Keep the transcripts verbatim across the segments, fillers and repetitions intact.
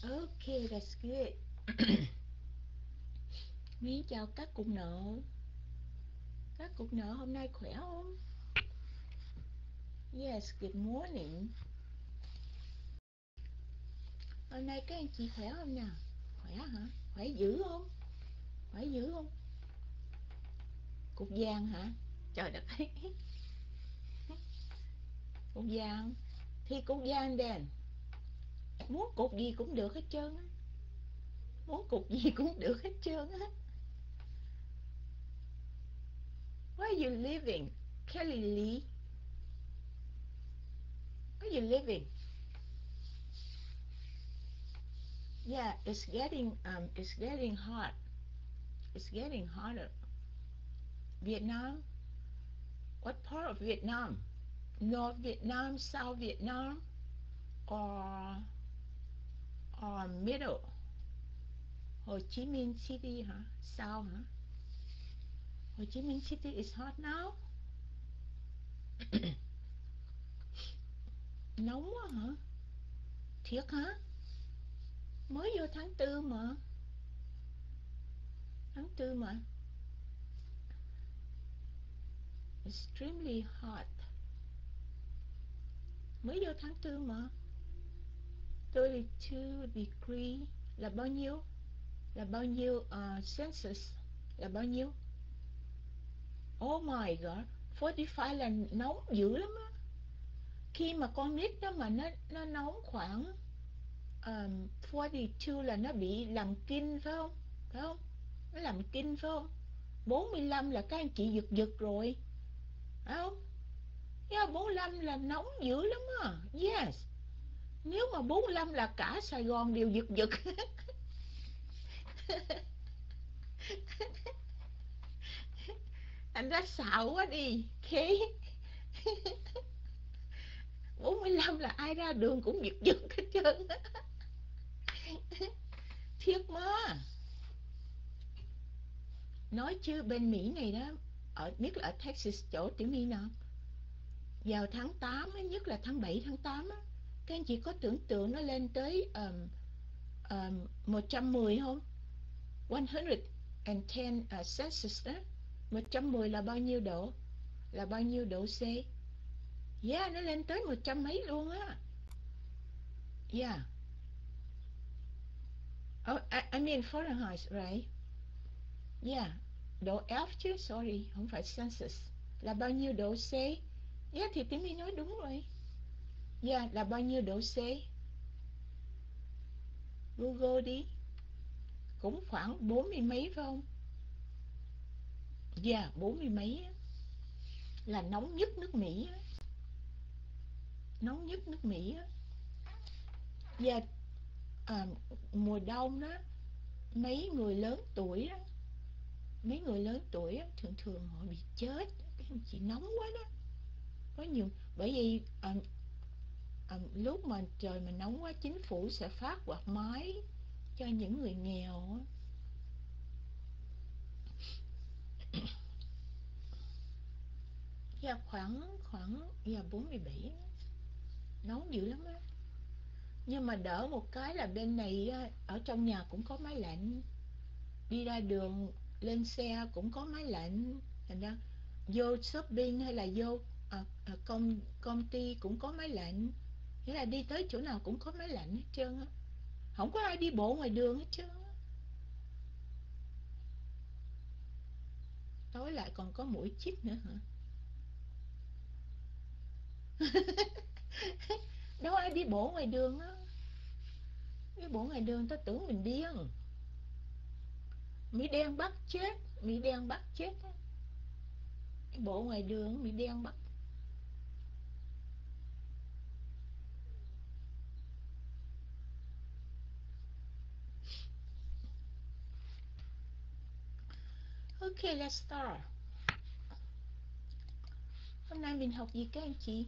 Okay, that's good. Mến chào các cục nợ. Các cục nợ hôm nay khỏe không? Yes, good morning. Hôm nay các anh chị khỏe không nào? Khỏe hả? Khỏe dữ không? Khỏe dữ không? Cục vàng hả? Trời đất ơi. Cục vàng thì cục vàng đèn. Muốn cục gì cũng được hết trơn á. Muốn cục gì cũng được hết trơn á. Where are you living? Kelly Lee. Where are you living? Yeah, it's getting um it's getting hot. It's getting hotter. Vietnam? What part of Vietnam? North Vietnam, South Vietnam, or or middle? Ho Chi Minh City hả? South hả? Ho Chi Minh City is hot now. Nóng quá hả? Thiệt hả? Mới vô tháng tư mà. Tháng tư mà. Extremely hot. Mới vô tháng tư mà. thirty-two degree là bao nhiêu? Là bao nhiêu uh, Celsius? Là bao nhiêu? Oh my god, forty-five là nóng dữ lắm á. Khi mà con nít đó mà nó nó nóng khoảng um, forty-two là nó bị làm kinh phải không? Phải không? Nó làm kinh phải không? bốn mươi lăm là các anh chị giật giật rồi. Phải không? Yeah, bốn mươi lăm là nóng dữ lắm á. Yes. Nếu mà bốn mươi lăm là cả Sài Gòn đều giật giật. Anh ra xạo quá đi. Okay. bốn mươi lăm là ai ra đường cũng giật giật hết trơn. Thiệt mà. Nói chứ bên Mỹ này đó, ở nhất là ở Texas chỗ Tiểu My nào, vào tháng tám á, nhất là tháng bảy tháng tám á, các anh chị có tưởng tượng nó lên tới um, um, một trăm mười không? một trăm mười uh, Celsius đó. Một trăm mười là bao nhiêu độ? Là bao nhiêu độ C? Yeah, nó lên tới một trăm mấy luôn á. Yeah. Oh, I, I mean Fahrenheit, right? Yeah. Độ F chứ, sorry, không phải Celsius. Là bao nhiêu độ C? Yeah, thì Timmy nói đúng rồi. Yeah, là bao nhiêu độ C? Google đi. Cũng khoảng bốn mươi mấy phải không? Yeah, bốn mươi mấy á. Là nóng nhất nước Mỹ á. Nóng nhất nước Mỹ á. Yeah, à, mùa đông đó, mấy người lớn tuổi đó, mấy người lớn tuổi á, thường thường họ bị chết. Các anh chị nóng quá đó. Có nhiều, bởi vì à, à, lúc mà trời mà nóng quá, chính phủ sẽ phát quạt máy cho những người nghèo á. Dạ khoảng khoảng dạ bốn mươi bảy, nóng dữ lắm á. Nhưng mà đỡ một cái là bên này á, ở trong nhà cũng có máy lạnh, đi ra đường lên xe cũng có máy lạnh, thành ra vô shopping hay là vô à, à, công công ty cũng có máy lạnh, nghĩa là đi tới chỗ nào cũng có máy lạnh hết trơn á, không có ai đi bộ ngoài đường hết trơn á. Tối lại còn có mũi chích nữa hả? Đâu ai đi bộ ngoài đường á. Đi bộ ngoài đường ta tưởng mình điên. Mỹ đen bắt chết. Mỹ đen bắt chết á. Đi bộ ngoài đường Mỹ đen bắt. Okay, let's start. Hôm nay mình học gì các anh chị?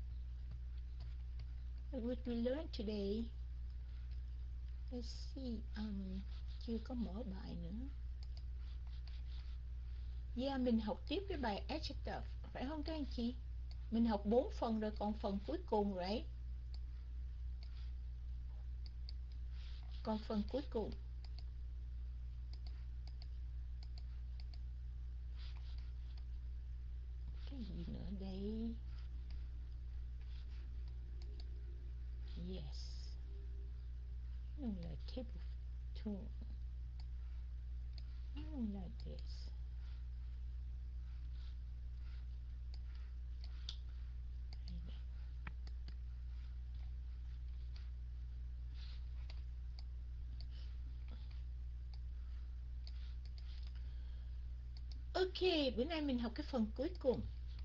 What would we learn today? Let's see. Um, chưa có mở bài nữa. Yeah, mình học tiếp cái bài adjective, phải không các anh chị? Mình học bốn phần rồi, còn phần cuối cùng right? Còn phần cuối cùng, cái gì nữa đây? Yes. I don't like table two. I don't like this. Ok, bữa nay mình học cái phần cuối cùng.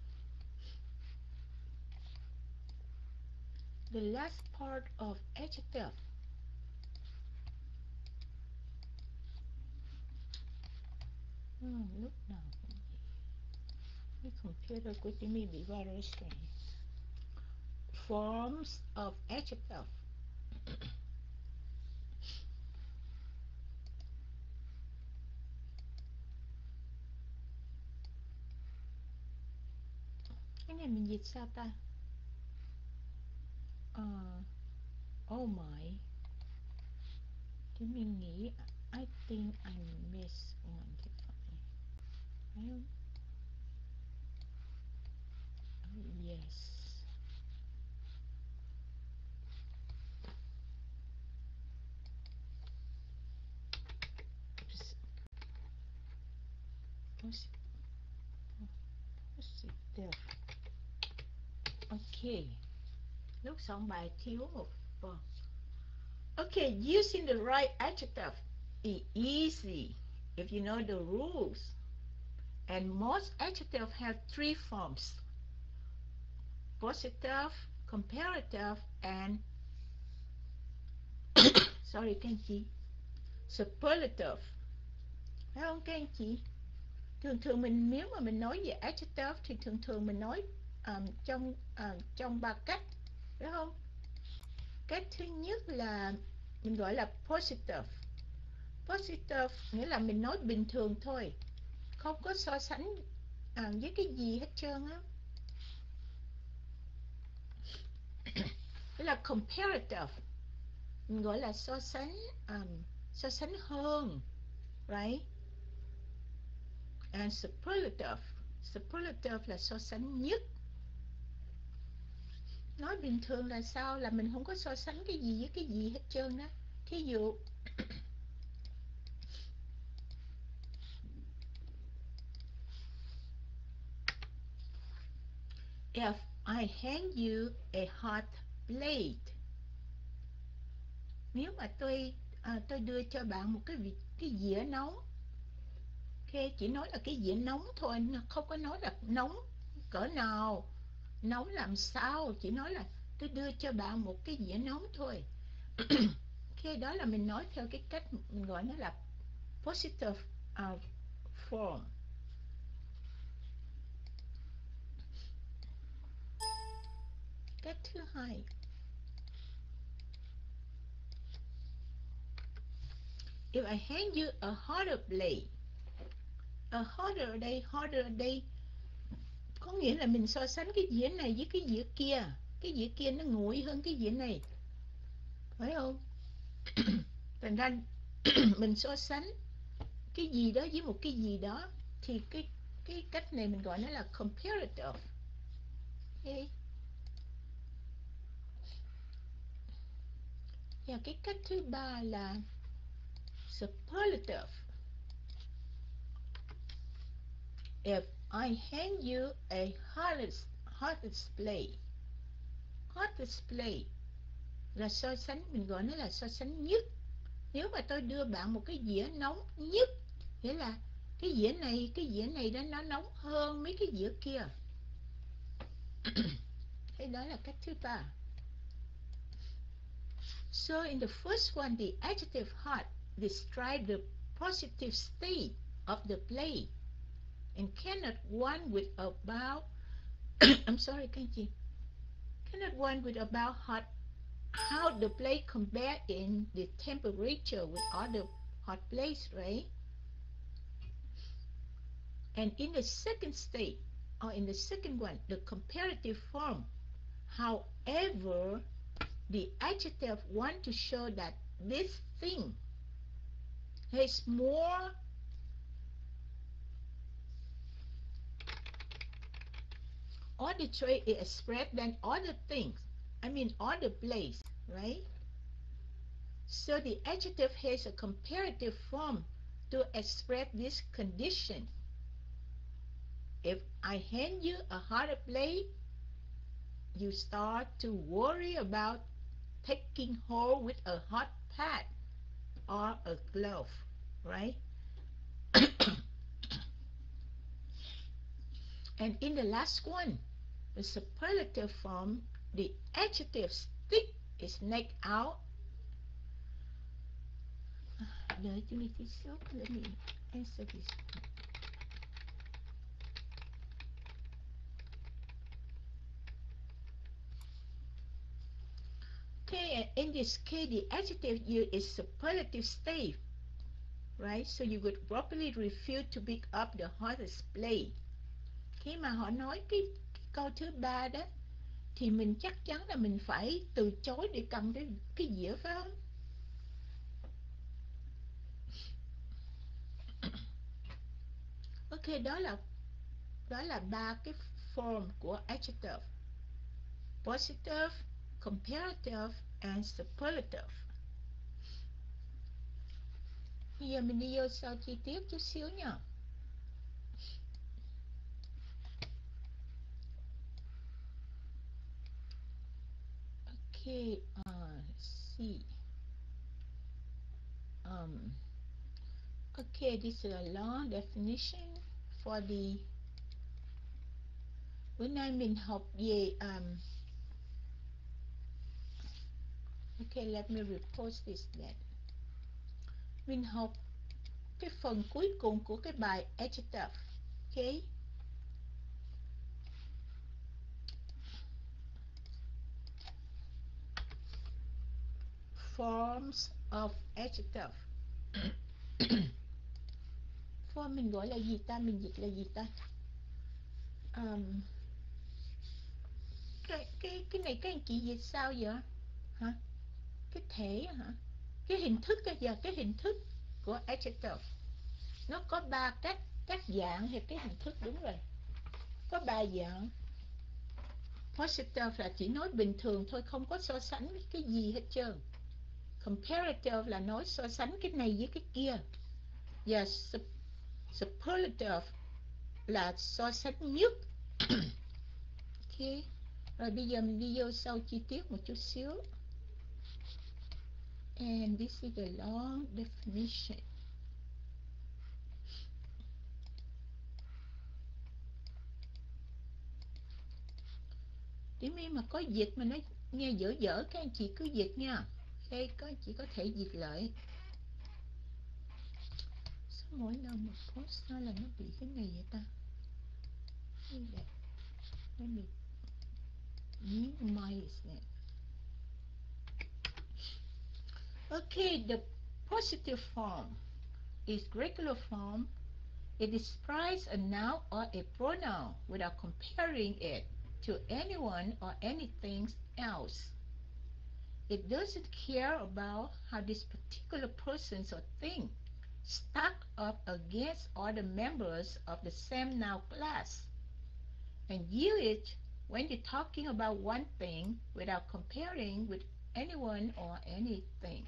The last part of adjective. Hmm, lúc nào cũng vậy. Cái computer của Timmy bị virus này. Forms of adjective. Cái này mình dịch sao ta? Uh, oh my. Thì mình nghĩ I think I missed one. Phải không? Oh, yes. Positive. Ok. Lúc soạn bài thiếu một phần. Okay, using the right adjective is easy if you know the rules. And most adjectives have three forms: positive, comparative, and sorry các anh chị, superlative. Phải không các anh chị? Thường thường mình nếu mà mình nói về adjective thì thường thường mình nói um, trong uh, trong ba cách, phải không? Cách thứ nhất là mình gọi là positive. Positive nghĩa là mình nói bình thường thôi, không có so sánh à, với cái gì hết trơn á. Đó là comparative, mình gọi là so sánh, um, so sánh hơn, right? And superlative, superlative là so sánh nhất. Nói bình thường là sao? Là mình không có so sánh cái gì với cái gì hết trơn á. Thí dụ if I hand you a hot plate, nếu mà tôi à, tôi đưa cho bạn một cái cái dĩa nóng. Ok, chỉ nói là cái dĩa nóng thôi, không có nói là nóng cỡ nào, nóng làm sao, chỉ nói là tôi đưa cho bạn một cái dĩa nóng thôi. Ok, đó là mình nói theo cái cách mình gọi nó là positive uh, form. Cách thứ hai, if I hand you a hotter plate. A hotter ở đây, hotter ở đây có nghĩa là mình so sánh cái dĩa này với cái dĩa kia. Cái dĩa kia nó nguội hơn cái dĩa này, phải không? Thành ra mình so sánh cái gì đó với một cái gì đó thì cái cái cách này mình gọi nó là comparative. Okay. Và cái cách thứ ba là superlative. If I hand you a hottest, hottest plate. Hottest plate là so sánh, mình gọi nó là so sánh nhất. Nếu mà tôi đưa bạn một cái dĩa nóng nhất, nghĩa là cái dĩa này, cái dĩa này đó nó nóng hơn mấy cái dĩa kia. Thế đó là cách thứ ba. So in the first one, the adjective hot describes the positive state of the plate and cannot one with about I'm sorry, các anh chị, cannot one with about hot how the plate compare in the temperature with other hot plates, right? And in the second state, or in the second one, the comparative form, however, the adjective want to show that this thing. Has more auditory express than other things. I mean other place, right? So the adjective has a comparative form to express this condition. If I hand you a hot plate, you start to worry about taking hold with a hot pad or a glove, right? And in the last one, the superlative form, the adjective stick its neck out. Đợi cho mình tí xíu, let me answer this. Okay, in this case, the adjective used is superlative state, right? So you would properly refuse to pick up the hottest plate. Khi mà họ nói cái, cái câu thứ ba đó, thì mình chắc chắn là mình phải từ chối để cầm cái cái dĩa, phải không? Ok, đó là đó là ba cái form của adjective: positive, comparative and superlative. Bây giờ mình đi vô sau chi tiết chút xíu nha. Okay, uh, let's see. Um, okay, this is a long definition for the. Bữa nay mình học về um, okay, let me repost this then. Mình học cái phần cuối cùng của cái bài adjective. Okay. Forms of adjective. Form mình gọi là gì ta? Mình dịch là gì ta? Um, cái cái cái này các anh chị dịch sao vậy? Hả? Cái thể hả? Cái hình thức cái giờ cái hình thức của adjective. Nó có ba các các dạng hay cái hình thức, đúng rồi. Có ba dạng. Positive là chỉ nói bình thường thôi, không có so sánh với cái gì hết trơn. Comparative là nói so sánh cái này với cái kia. Và superlative là so sánh nhất. Ok. Rồi bây giờ mình đi vô sâu chi tiết một chút xíu. And this is the long definition. Điểm mà có dịch mà nó nghe dở dở, các anh chị cứ dịch nha. Đây có anh chị có thể dịch lại. Sao mỗi lần mà post ra là nó bị cái này vậy ta? Như vậy. Let me minimize it. Okay, the positive form is regular form. It describes a noun or a pronoun without comparing it to anyone or anything else. It doesn't care about how this particular person or thing stack up against other members of the same noun class, and use it when you're talking about one thing without comparing with anyone or anything.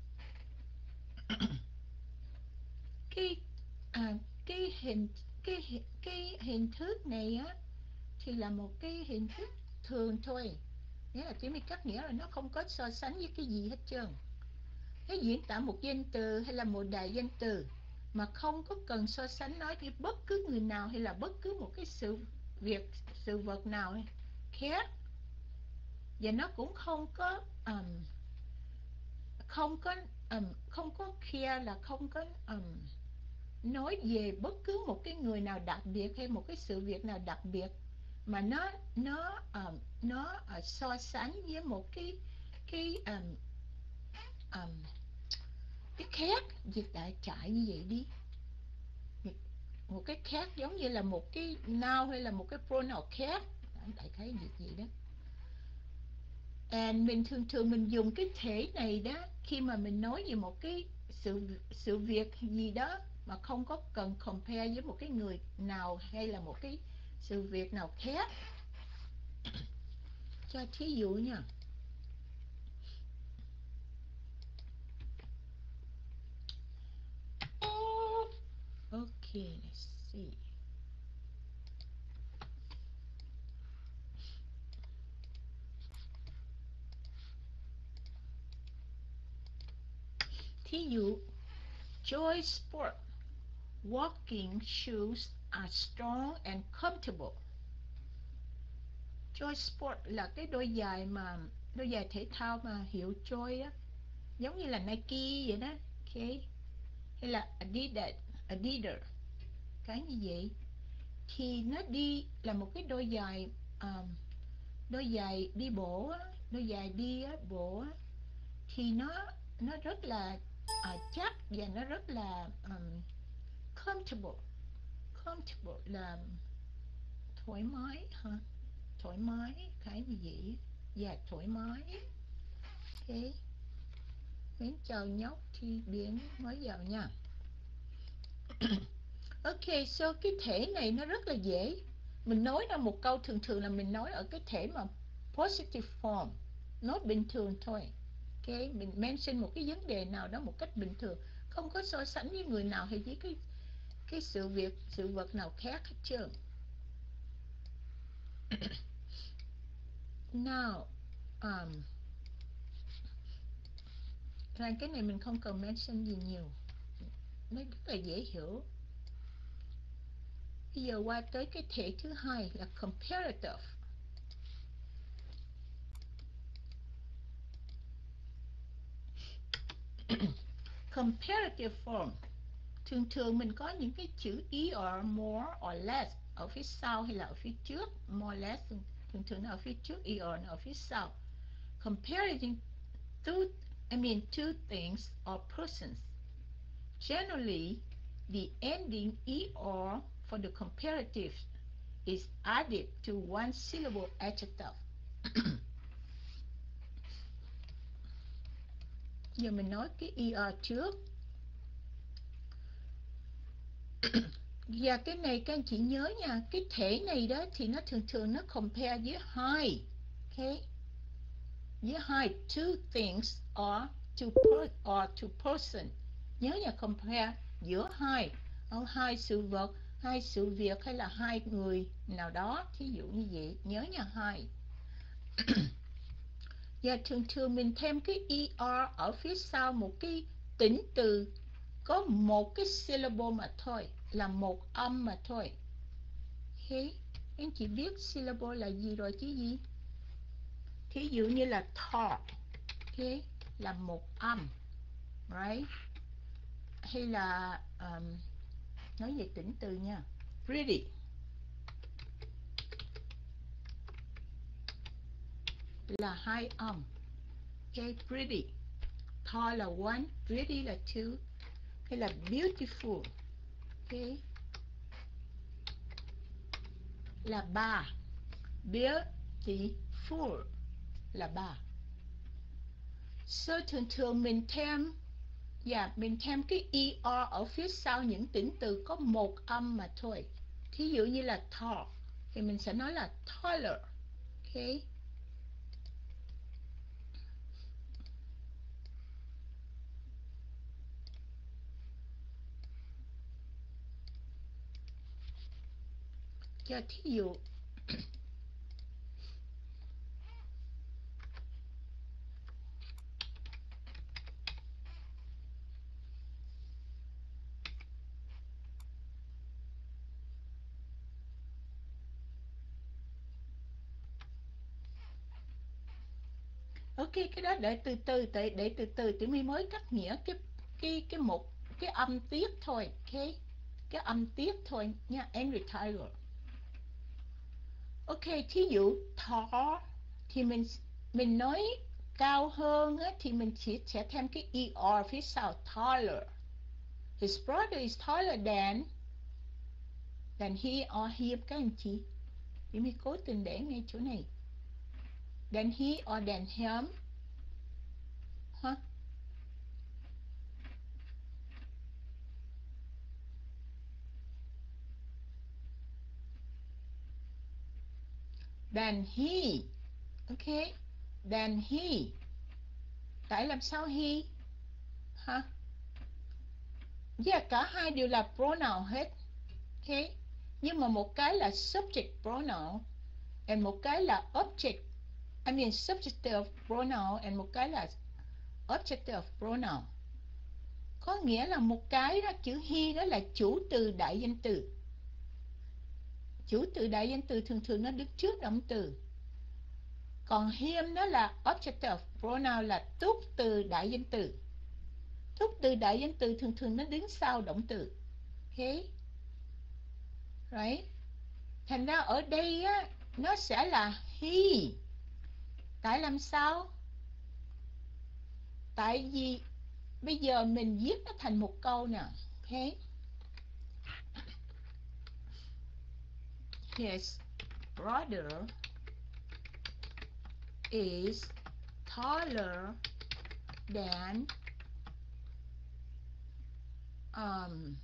cái à, cái hình cái cái hình thức này á thì là một cái hình thức thường thôi, nghĩa là chỉ mới cắt nghĩa là nó không có so sánh với cái gì hết trơn. Cái diễn tả một danh từ hay là một đại danh từ mà không có cần so sánh nói với bất cứ người nào hay là bất cứ một cái sự việc sự vật nào khác, và nó cũng không có um, không có um, không có care là không có um, nói về bất cứ một cái người nào đặc biệt hay một cái sự việc nào đặc biệt, mà nó nó um, nó uh, so sánh với một cái cái um, um, cái khác. Dịch đại trại như vậy đi, một cái khác giống như là một cái noun hay là một cái pronoun khác, đại khái dịch gì đó. And mình thường thường mình dùng cái thể này đó khi mà mình nói về một cái sự sự việc gì đó mà không có cần compare với một cái người nào hay là một cái sự việc nào khác. Cho thí dụ nha. Okay, let's see. Thí dụ, Joy Sport walking shoes are strong and comfortable. Joy Sport là cái đôi giày mà đôi giày thể thao mà hiệu Joy á, giống như là Nike vậy đó, okay. Hay là Adidas, Adidas, cái như vậy. Thì nó đi là một cái đôi giày um, đôi giày đi bộ á, đôi giày đi á, bộ á, thì nó nó rất là uh, chắc và nó rất là um, comfortable. Comfortable là thoải mái hả? Thoải mái, cái như vậy. Dạ, thoải mái. Ok. Mến chào nhóc thì biến mới vào nha. Ok, so cái thể này nó rất là dễ. Mình nói ra một câu thường thường là mình nói ở cái thể mà positive form, nói bình thường thôi. Ok, mình mention một cái vấn đề nào đó một cách bình thường, không có so sánh với người nào hay với cái cái sự việc, sự vật nào khác hết trơn. Now, um, rằng cái này mình không cần mention gì nhiều, nó rất là dễ hiểu. Bây giờ qua tới cái thể thứ hai là comparative. Comparative form. Thường thường mình có những cái chữ er, more or less ở phía sau hay là ở phía trước. More or less thường thường nó ở phía trước, er nó ở phía sau. Comparing two, I mean two things or persons. Generally, the ending er for the comparative is added to one syllable adjective. Giờ mình nói cái er trước. Và cái này các anh chị nhớ nha, cái thể này đó thì nó thường thường nó compare với hai. Okay? Với hai, two things or two per, or two person. Nhớ nha, compare giữa hai, ở hai sự vật, hai sự việc hay là hai người nào đó, thí dụ như vậy, nhớ nha, hai. Và thường thường mình thêm cái er ở phía sau một cái tính từ có một cái syllable mà thôi, là một âm mà thôi. Ok, anh chị biết syllable là gì rồi chứ gì? Thí dụ như là tall, ok, là một âm, right? Hay là um, nói về tính từ nha, pretty là hai âm. Ok, pretty, tall là one, pretty là two, hay là beautiful, ok, là ba, beautiful là ba. So thường thường mình thêm và yeah, mình thêm cái er ở phía sau những tính từ có một âm mà thôi. Thí dụ như là tall thì mình sẽ nói là taller. Ok. Cho thí dụ ok, cái đó để từ từ, để, để từ từ thì mới mới cắt nghĩa cái cái cái một cái âm tiết thôi. Ok, cái âm tiết thôi nha, and retire. Ok, thí dụ tall thì mình mình nói cao hơn á, thì mình chỉ sẽ thêm cái er phía sau, taller. His brother is taller than than he or him, các anh chị. Thì mình cố tình để ngay chỗ này. than he or than him. Huh? Than he. Ok. Than he. Tại làm sao he? Hả? Yeah, cả hai đều là pronoun hết. Ok. Nhưng mà một cái là subject pronoun and một cái là object, I mean subjective pronoun and một cái là objective pronoun. Có nghĩa là một cái đó, chữ he đó là chủ từ đại danh từ. Chủ từ đại danh từ thường thường nó đứng trước động từ. Còn him đó là objective pronoun, là túc từ đại danh từ. Túc từ đại danh từ thường thường nó đứng sau động từ. Ok. Right. Thành ra ở đây á, nó sẽ là he. Tại làm sao? Tại vì bây giờ mình viết nó thành một câu nè. Ok. His brother is taller than um,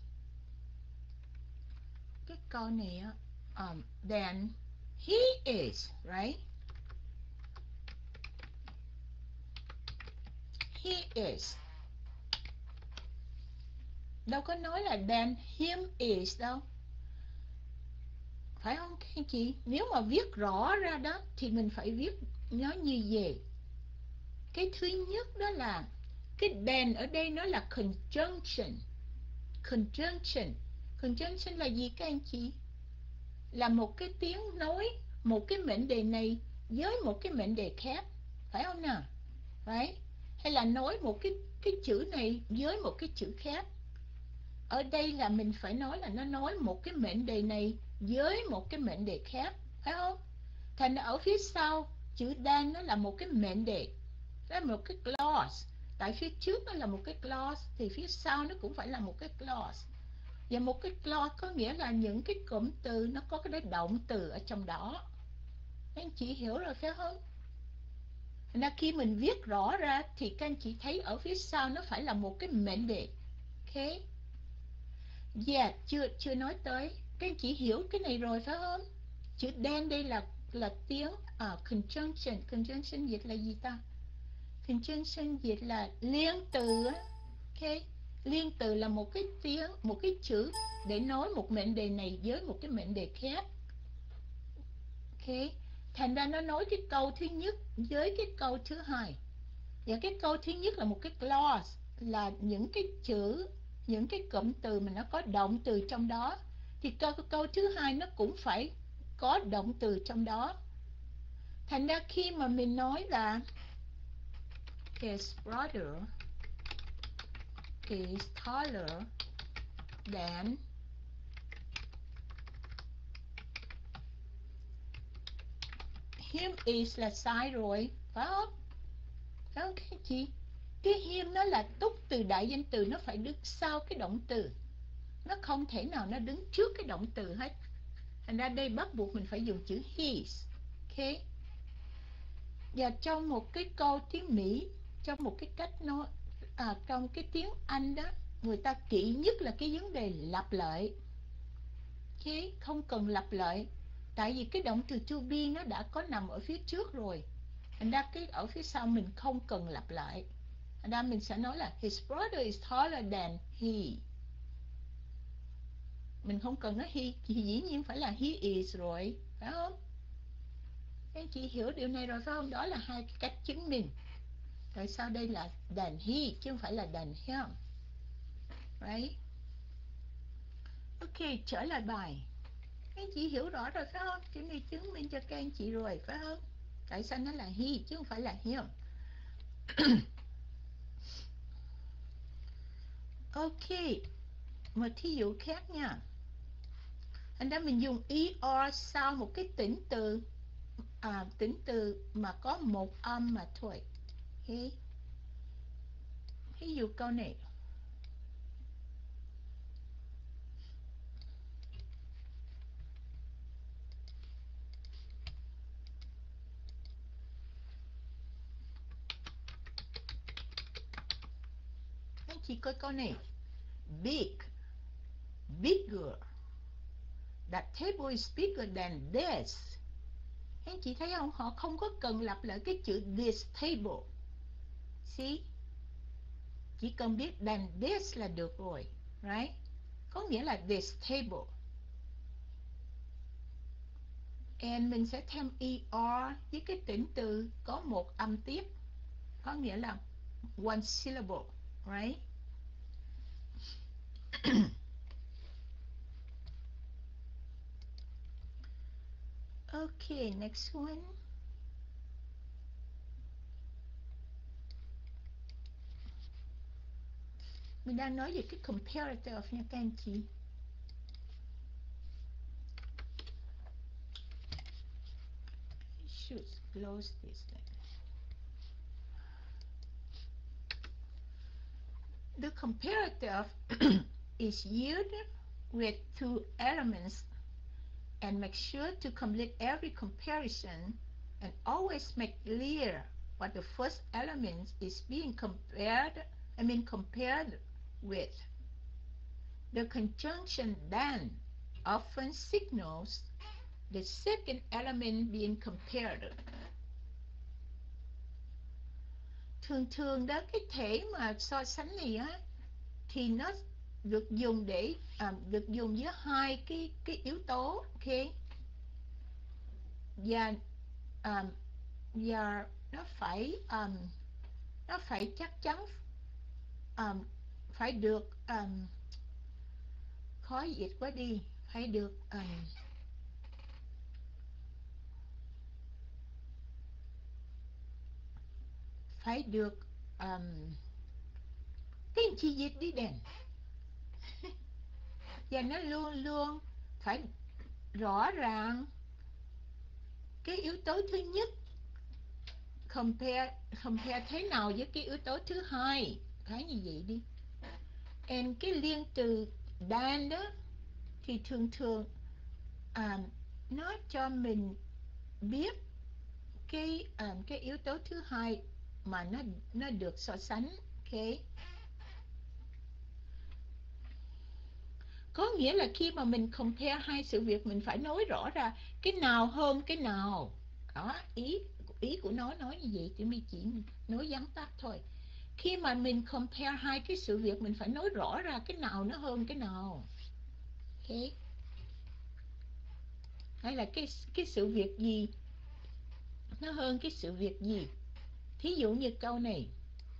cái câu này á, um, than he is, right? He is. Đâu có nói là than him is đâu. Phải không các anh chị? Nếu mà viết rõ ra đó thì mình phải viết nó như vậy. Cái thứ nhất đó là cái than ở đây nó là conjunction. Conjunction. Conjunction là gì các anh chị? Là một cái tiếng nối một cái mệnh đề này với một cái mệnh đề khác. Phải không nào? Right? Hay là nối một cái, cái chữ này với một cái chữ khác. Ở đây là mình phải nói là nó nối một cái mệnh đề này với một cái mệnh đề khác. Phải không? Thành ở phía sau chữ than nó là một cái mệnh đề, đó là một cái clause. Tại phía trước nó là một cái clause thì phía sau nó cũng phải là một cái clause. Và một cái clause có nghĩa là những cái cụm từ nó có cái động từ ở trong đó. Các anh chị hiểu rồi phải không? Nên khi mình viết rõ ra thì các anh chị thấy ở phía sau nó phải là một cái mệnh đề. Ok. Yeah, chưa chưa nói tới. Các anh chị hiểu cái này rồi phải không? Chữ than đây là là tiếng uh, conjunction. Conjunction dịch là gì ta? Conjunction dịch là liên từ. Ok. Liên từ là một cái tiếng, một cái chữ để nói một mệnh đề này với một cái mệnh đề khác. Ok. Thành ra nó nói cái câu thứ nhất với cái câu thứ hai. Và cái câu thứ nhất là một cái clause, là những cái chữ, những cái cụm từ mà nó có động từ trong đó. Thì câu, câu thứ hai nó cũng phải có động từ trong đó. Thành ra khi mà mình nói là his brother is taller than him is là sai rồi, phải không? Phải không các chị? Cái him nó là túc từ đại danh từ, nó phải đứng sau cái động từ. Nó không thể nào nó đứng trước cái động từ hết. Thành ra đây bắt buộc mình phải dùng chữ his. Ok. Và trong một cái câu tiếng Mỹ, trong một cái cách nói, à, trong cái tiếng Anh đó, người ta kỹ nhất là cái vấn đề lặp lại. Ok. Không cần lặp lại. Tại vì cái động từ to be nó đã có nằm ở phía trước rồi. Thành ra cái ở phía sau mình không cần lặp lại. Thành ra mình sẽ nói là his brother is taller than he. Mình không cần nói he, thì dĩ nhiên phải là he is rồi, phải không? Các anh chị hiểu điều này rồi phải không? Đó là hai cái cách chứng minh. Tại sao đây là than he chứ không phải là than him. Right? Ok, trở lại bài. Các anh chị hiểu rõ rồi phải không? Chữ này chứng minh cho các anh chị rồi phải không? Tại sao nó là he chứ không phải là him. Ok, một thí dụ khác nha. Thành ra mình dùng er sau một cái tính từ, à, tính từ mà có một âm mà thôi. Okay. Ví dụ câu này. chị coi câu này. Big, bigger. That table is bigger than this. Anh chị thấy không? Họ không có cần lặp lại cái chữ this table. See? Chỉ cần biết than this là được rồi. Right? Có nghĩa là this table. And mình sẽ thêm er với cái tính từ có một âm tiếp. Có nghĩa là one syllable. Right? Okay, next one. Mình đang nói về cái comparative nha các anh chị. Should close this. The comparative is used with two elements and make sure to complete every comparison and always make clear what the first element is being compared, I mean compared with. The conjunction than often signals the second element being compared. Thường thường đó cái thể mà so sánh này á thì nó được dùng để à, được dùng với hai cái cái yếu tố, ok, và um, và nó phải um, nó phải chắc chắn um, phải được um, khó dịch quá đi phải được um, phải được um, cái chi dịch đi đèn và nó luôn luôn phải rõ ràng cái yếu tố thứ nhất compare compare thế nào với cái yếu tố thứ hai, cái như vậy đi. And cái liên từ than đó thì thường thường à, nó cho mình biết cái à, cái yếu tố thứ hai mà nó nó được so sánh, ok. Có nghĩa là khi mà mình compare hai sự việc mình phải nói rõ ra cái nào hơn cái nào. Đó, ý ý của nó nói như vậy thì mình chỉ nói vắn tắt thôi. Khi mà mình compare hai cái sự việc mình phải nói rõ ra cái nào nó hơn cái nào. Ok. Hay là cái cái sự việc gì nó hơn cái sự việc gì. Thí dụ như câu này.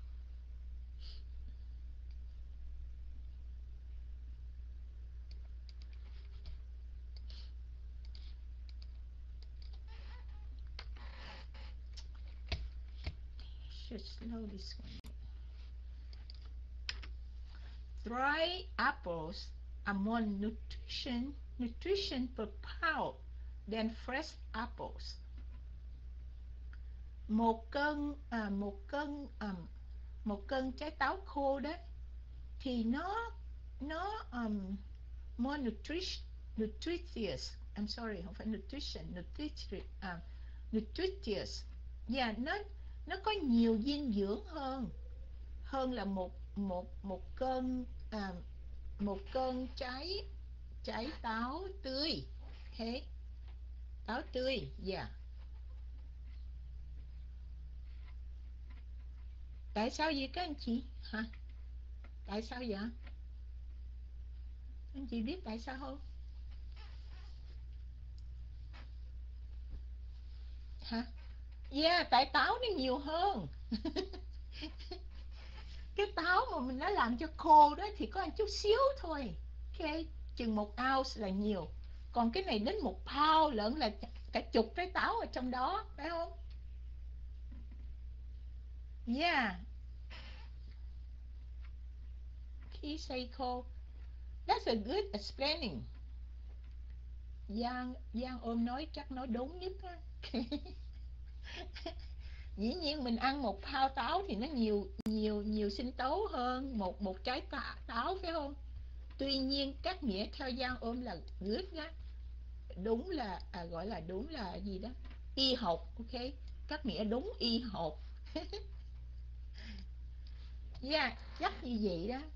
Should slow this one. Dry apples are more nutrition nutrition per pound than fresh apples. Một cân à, một cân à, một cân trái táo khô đó thì nó nó um, more nutrition nutritious. I'm sorry, không phải nutrition, nutritious, à, nutritious. Yeah, nó nó có nhiều dinh dưỡng hơn hơn là một một một cân à, một cân trái trái táo tươi. Ok, táo tươi. Yeah. Tại sao vậy các anh chị hả? Tại sao vậy? Anh chị biết tại sao không? Hả? Yeah, tại táo nó nhiều hơn. Cái táo mà mình đã làm cho khô đó thì có một chút xíu thôi. Ok, chừng một ounce là nhiều. Còn cái này đến một pound lẫn là cả chục trái táo ở trong đó, phải không? Yeah. Khi say khô. That's a good explaining. Giang, Giang ôm nói chắc nói đúng nhất á. Dĩ nhiên mình ăn một pound táo thì nó nhiều nhiều nhiều sinh tố hơn một một trái táo, phải không? Tuy nhiên các nghĩa theo Giang ôm là good á. Đúng là à, gọi là đúng là gì đó? Y học, ok? Các nghĩa đúng y học. Yeah, Chắc như vậy đó.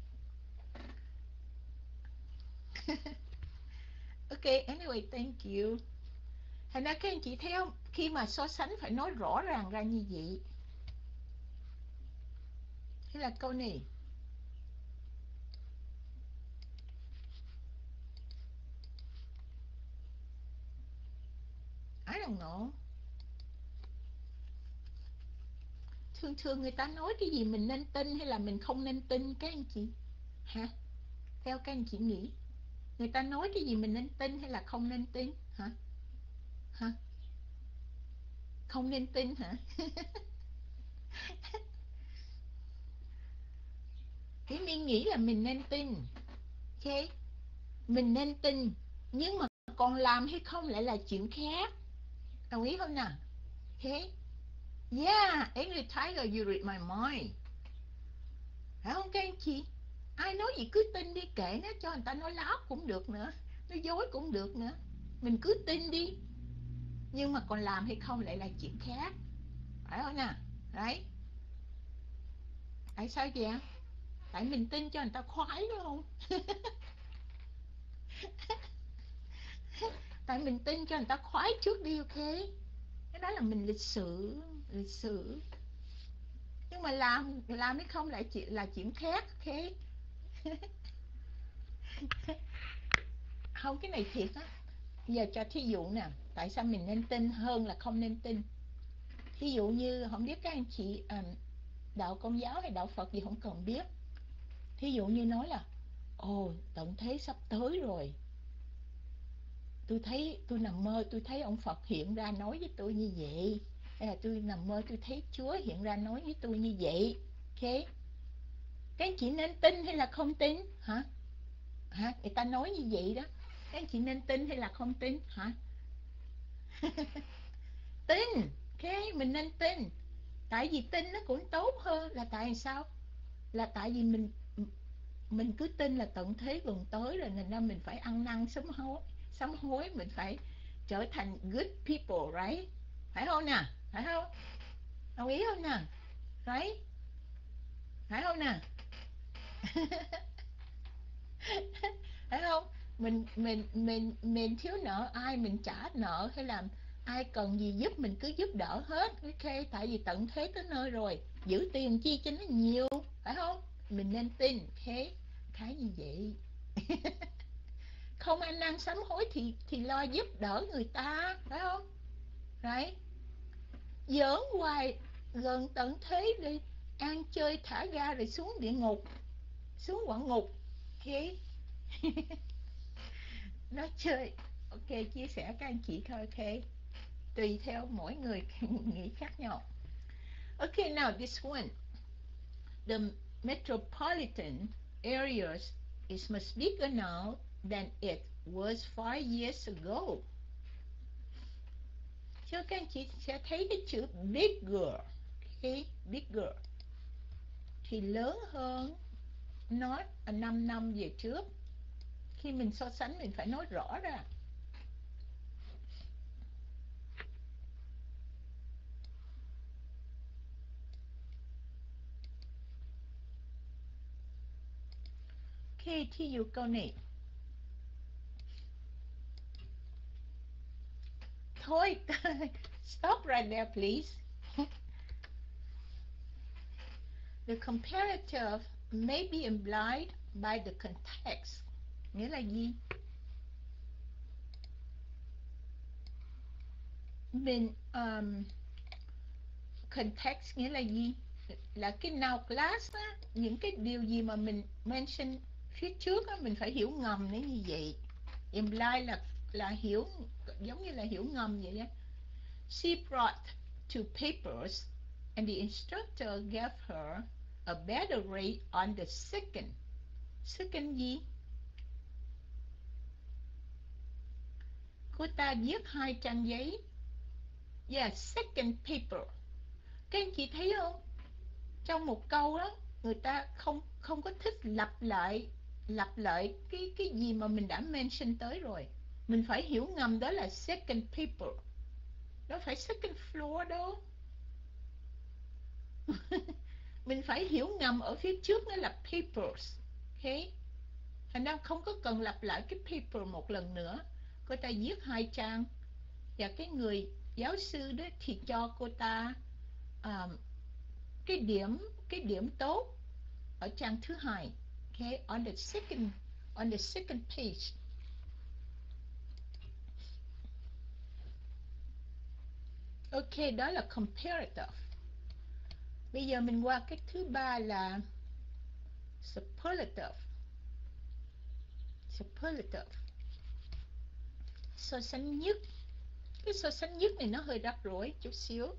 Ok, anyway, thank you. Thành ra các anh chị thấy không? Khi mà so sánh phải nói rõ ràng ra như vậy. Thế là câu này. I don't know. Thường thường người ta nói cái gì mình nên tin hay là mình không nên tin các anh chị? Hả? Theo các anh chị nghĩ, người ta nói cái gì mình nên tin hay là không nên tin? Hả? Hả? Không nên tin hả? Thế mình nghĩ là mình nên tin. Ok, mình nên tin. Nhưng mà còn làm hay không lại là chuyện khác. Đồng ý không nào? Ok. Yeah, Angry Tiger, you read my mind. Phải không các anh chị? Ai nói gì cứ tin đi, kệ nó, cho người ta nói láo cũng được nữa, nói dối cũng được nữa. Mình cứ tin đi. Nhưng mà còn làm hay không lại là chuyện khác. Phải không nào? Đấy. Tại sao vậy? Tại mình tin cho người ta khoái đúng không? Tại mình tin cho người ta khoái trước đi, ok? Cái đó là mình lịch sự. Lịch sự. Nhưng mà làm làm hay không lại chuyện là chuyện khác, ok? Không, cái này thiệt á. Giờ cho thí dụ nè, tại sao mình nên tin hơn là không nên tin? Thí dụ như không biết các anh chị à, đạo Công giáo hay đạo Phật gì không cần biết. Thí dụ như nói là ồ, tận thế sắp tới rồi, tôi thấy tôi nằm mơ tôi thấy ông Phật hiện ra nói với tôi như vậy, hay là tôi nằm mơ tôi thấy Chúa hiện ra nói với tôi như vậy. Ok, các anh chị nên tin hay là không tin? Hả? Hả? Người ta nói như vậy đó, các anh chị nên tin hay là không tin? Hả? Tin. Ok, mình nên tin. Tại vì tin nó cũng tốt hơn là tại sao? Là tại vì mình mình cứ tin là tận thế gần tới rồi, nên là mình phải ăn năn sám hối, sám hối mình phải trở thành good people, right? Phải không nè? Phải không? Đồng ý không nè? Right? Phải không nè? Phải không? Mình mình mình mình thiếu nợ ai mình trả nợ, hay là ai cần gì giúp mình cứ giúp đỡ hết. Ok, tại vì tận thế tới nơi rồi, giữ tiền chi cho nó nhiều, phải không? Mình nên tin, ok? Cái như vậy. Không ăn năn sám hối thì thì lo giúp đỡ người ta, phải không? Đấy. Giỡn hoài, gần tận thế đi, ăn chơi thả ga rồi xuống địa ngục, xuống quả ngục. Ok. Nó chơi. Ok, chia sẻ các anh chị thôi. Ok, tùy theo mỗi người nghĩ khác nhau. Okay, now this one. The metropolitan areas is much bigger now than it was five years ago. Cho các anh chị sẽ thấy cái chữ bigger. Okay, bigger thì lớn hơn nói năm năm về trước. Khi mình so sánh mình phải nói rõ ra. Ok, thí dụ câu này. Thôi, stop right there please. The comparative may be implied by the context. Nghĩa là gì? Mình um, context nghĩa là gì? Là cái now class á, những cái điều gì mà mình mention phía trước á, mình phải hiểu ngầm nếu như vậy. Imply là là hiểu, giống như là hiểu ngầm vậy á. She brought two papers and the instructor gave her a better rate on the second. Second gì? Cô ta viết hai trang giấy. Yeah, second paper. Các anh chị thấy không? Trong một câu đó, người ta không không có thích lặp lại lặp lại cái cái gì mà mình đã mention tới rồi. Mình phải hiểu ngầm đó là second paper. Đâu phải second floor đâu. Mình phải hiểu ngầm ở phía trước nó là papers. Ok, thành ra không có cần lặp lại cái paper một lần nữa. Cô ta viết hai trang, và cái người giáo sư đó thì cho cô ta uh, cái điểm cái điểm tốt ở trang thứ hai. Okay, on the second on the second page. Ok, đó là comparative. Bây giờ mình qua cái thứ ba là superlative. Superlative, so sánh nhất. Cái so sánh nhất này nó hơi rắc rối chút xíu.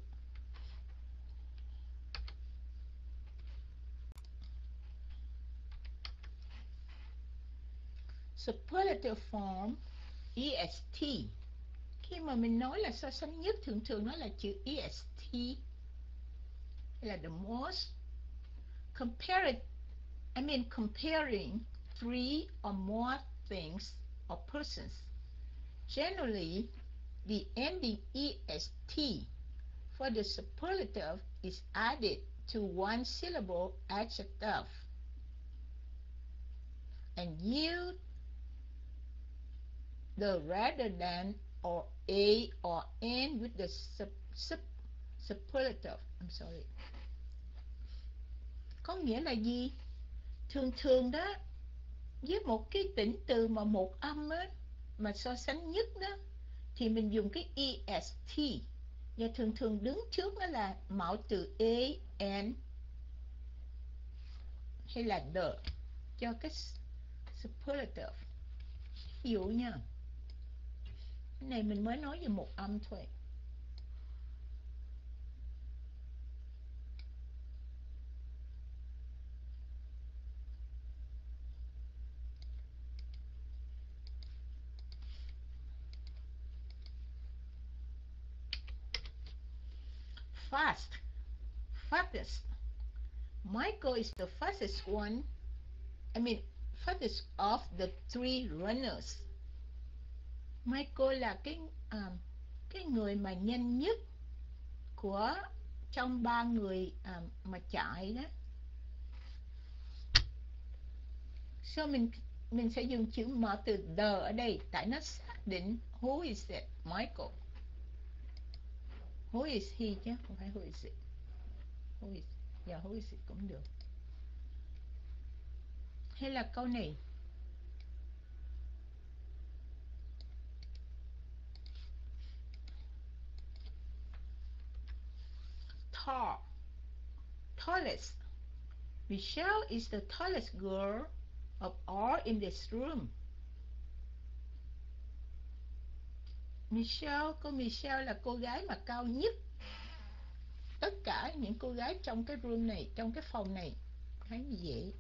Superlative form est. Khi mà mình nói là so sánh nhất, thường thường nó là chữ est hay là the most. Compare, I mean comparing three or more things or persons. Generally, the ending est for the superlative is added to one syllable adjective and yield the rather than or a or n with the sub, sub, superlative. I'm sorry. Có nghĩa là gì? Thường thường đó, với một cái tỉnh từ mà một âm á, mà so sánh nhất đó, thì mình dùng cái est, và thường thường đứng trước nó là mạo từ a, n hay là the cho cái superlative. Ví dụ nha, cái này mình mới nói về một âm thôi. Fast, fastest. Michael is the fastest one. I mean, fastest of the three runners. Michael là cái à, cái người mà nhanh nhất của trong ba người à, mà chạy đó. So mình mình sẽ dùng chữ mở từ the ở đây, tại nó xác định who is it, Michael. Who is he chứ không phải who is it. Who is, yeah, who is it cũng được. Hay là câu này, tall, tallest. Michelle is the tallest girl of all in this room. Michelle, cô Michelle là cô gái mà cao nhất tất cả những cô gái trong cái room này, trong cái phòng này. Thấy như vậy.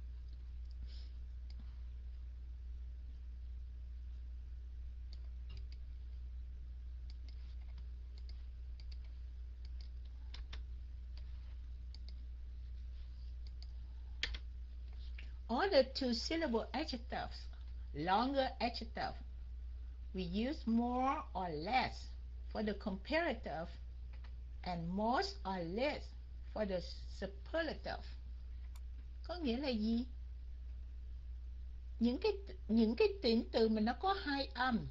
Other two-syllable adjectives, longer adjective, we use more or less for the comparative and most or less for the superlative. Có nghĩa là gì? Những cái những cái tính từ mà nó có hai âm,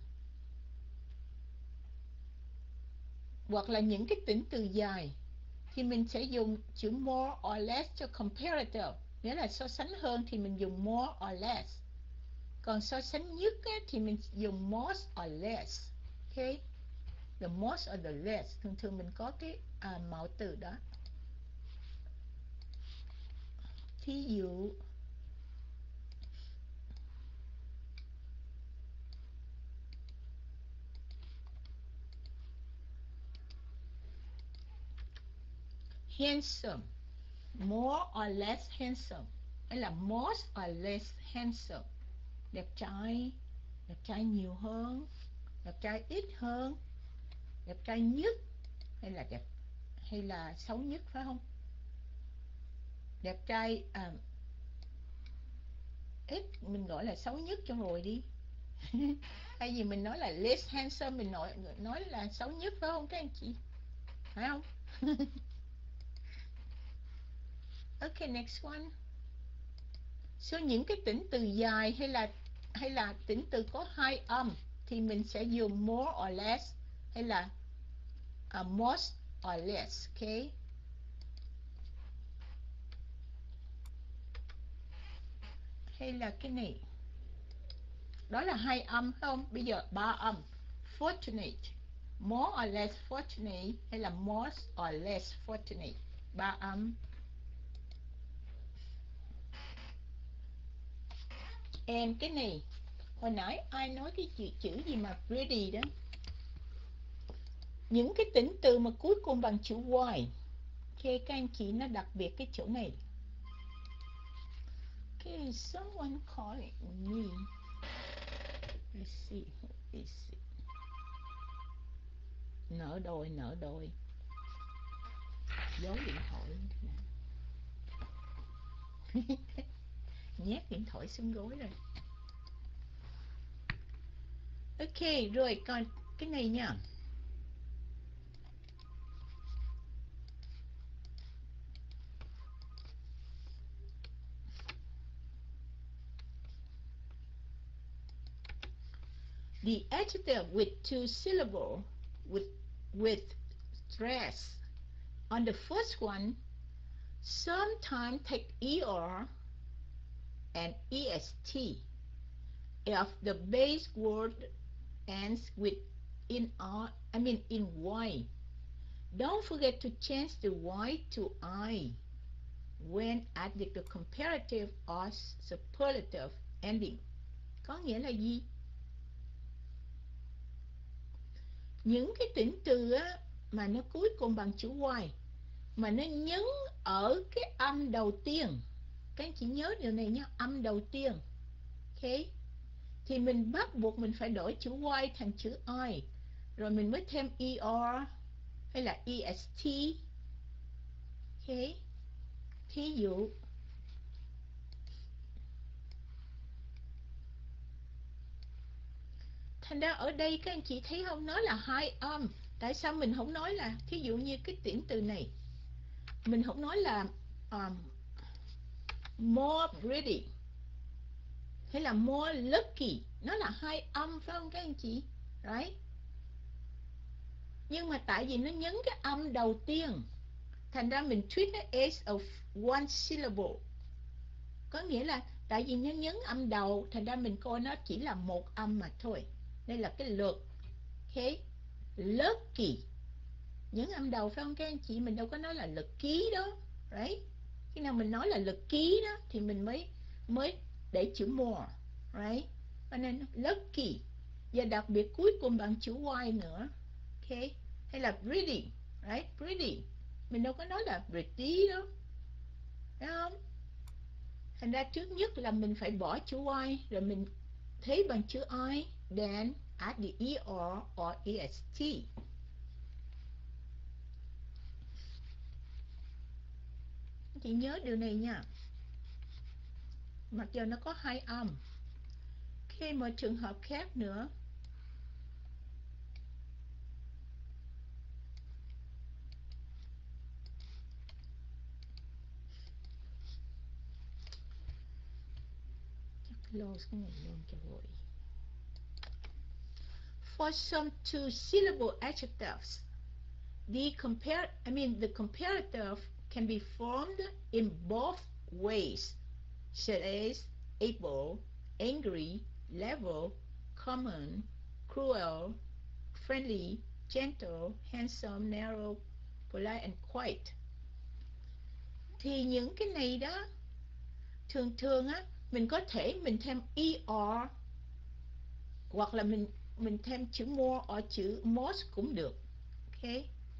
hoặc là những cái tính từ dài, thì mình sẽ dùng chữ more or less cho comparative. Nghĩa là so sánh hơn thì mình dùng more or less. Còn so sánh nhất á, thì mình dùng most or less. Okay? The most or the less. Thường thường mình có cái à, mạo từ đó. Thí dụ, handsome, more or less handsome, hay là most or less handsome. Đẹp trai, đẹp trai nhiều hơn, đẹp trai ít hơn, đẹp trai nhất, hay là đẹp hay là xấu nhất, phải không? Đẹp trai à, ít mình gọi là xấu nhất cho rồi đi. Hay vì mình nói là less handsome, mình nói nói là xấu nhất, phải không các anh chị? Phải không? Okay, next one. So những cái tính từ dài hay là hay là tính từ có hai âm thì mình sẽ dùng more or less hay là uh, most or less, okay? Hay là cái này. Đó là hai âm không? Bây giờ ba âm. Fortunate, more or less fortunate hay là most or less fortunate. Ba âm. And cái này, hồi nãy ai nói cái chữ, chữ gì mà pretty đó. Những cái tính từ mà cuối cùng bằng chữ Y. Okay, các anh chị nó đặc biệt cái chỗ này. Okay, someone calling me. Let's see, let's see. Nở đôi, nở đôi. Giấu điện thoại. Nhét điện thoại xuống gối rồi. Ok, rồi còn cái này nha. The adjective with two syllables with with stress. On the first one, sometimes take er and est if the base word ends with in r, I mean in y. Don't forget to change the y to I when adding the comparative or superlative ending. Có nghĩa là gì? Những cái tính từ á, mà nó cuối cùng bằng chữ Y mà nó nhấn ở cái âm đầu tiên, các anh chị nhớ điều này nhé, âm đầu tiên, ok, thì mình bắt buộc mình phải đổi chữ Y thành chữ I, rồi mình mới thêm er hay là est, ok. Thí dụ thành ra ở đây các anh chị thấy không, nói là hai âm. Tại sao mình không nói là, thí dụ như cái tiễn từ này, mình không nói là um, more pretty hay là more lucky, nó là hai âm phải không các anh chị, right? Nhưng mà tại vì nó nhấn cái âm đầu tiên, thành ra mình treat nó as of one syllable. Có nghĩa là tại vì nó nhấn âm đầu, thành ra mình coi nó chỉ là một âm mà thôi. Đây là cái lượt, ok, lucky, nhấn âm đầu phải không các anh chị? Mình đâu có nói là lực ký đó, right? Khi nào mình nói là lực ký đó thì mình mới mới để chữ more, right? Cho nên lucky, và đặc biệt cuối cùng bằng chữ Y nữa, ok? Hay là pretty, right? Pretty, mình đâu có nói là pretty đó, phải không? Thành ra trước nhất là mình phải bỏ chữ Y, rồi mình thấy bằng chữ I, then add the er or est. Chị nhớ điều này nha. Mặc dù nó có hai âm. Khi một trường hợp khác nữa. Chắc close cái này luôn cho vui. For some two-syllable adjectives, the compare, I mean the comparative can be formed in both ways, such as able, angry, level, common, cruel, friendly, gentle, handsome, narrow, polite and quiet. Thì những cái này đó thường thường á, mình có thể mình thêm er hoặc là mình mình thêm chữ more or chữ most cũng được, ok.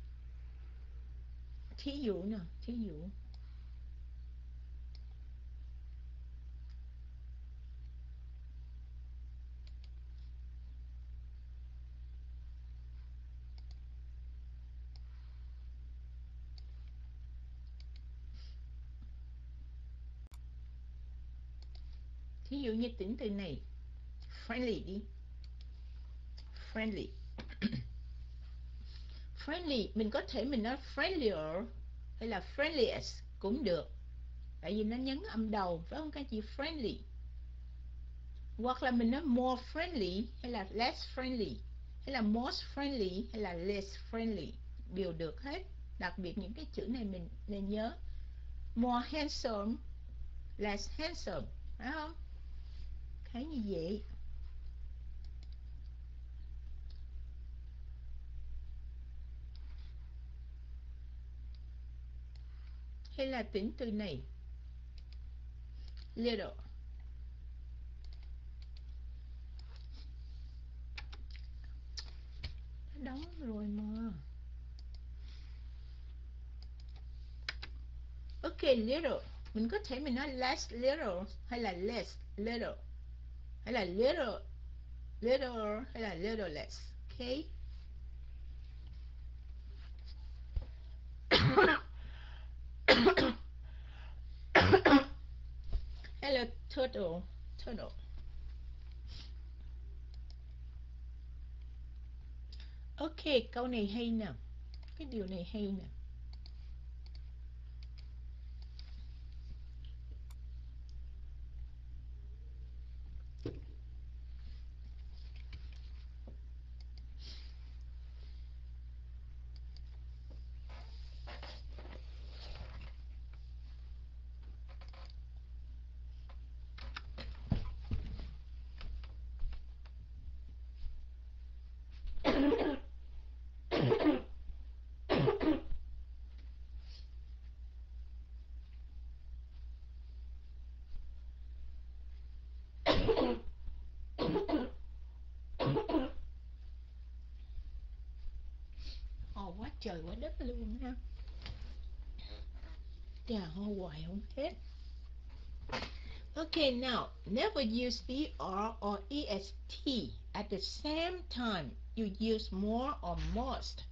Thí dụ nè, thí dụ thí dụ như tính từ này friendly đi, friendly. Friendly mình có thể mình nói friendlier hay là friendliest cũng được, tại vì nó nhấn âm đầu, phải không các chị? Friendly. Hoặc là mình nói more friendly hay là less friendly, hay là most friendly hay là less friendly, đều được hết. Đặc biệt những cái chữ này mình nên nhớ. More handsome, less handsome, phải không? Thấy như vậy. Hay là tính từ này, little. Nó đóng rồi mà. Ok, little. Mình có thể mình nói less little hay là less little, hay là little little hay là little less. Ok. Hello turtle, turtle. Ok, câu này hay nè. Cái điều này hay nè. Ho quá trời quá đất luôn ha. Chà, ho hoài không hết. Okay, now, never use er or est at the same time. You use more or most.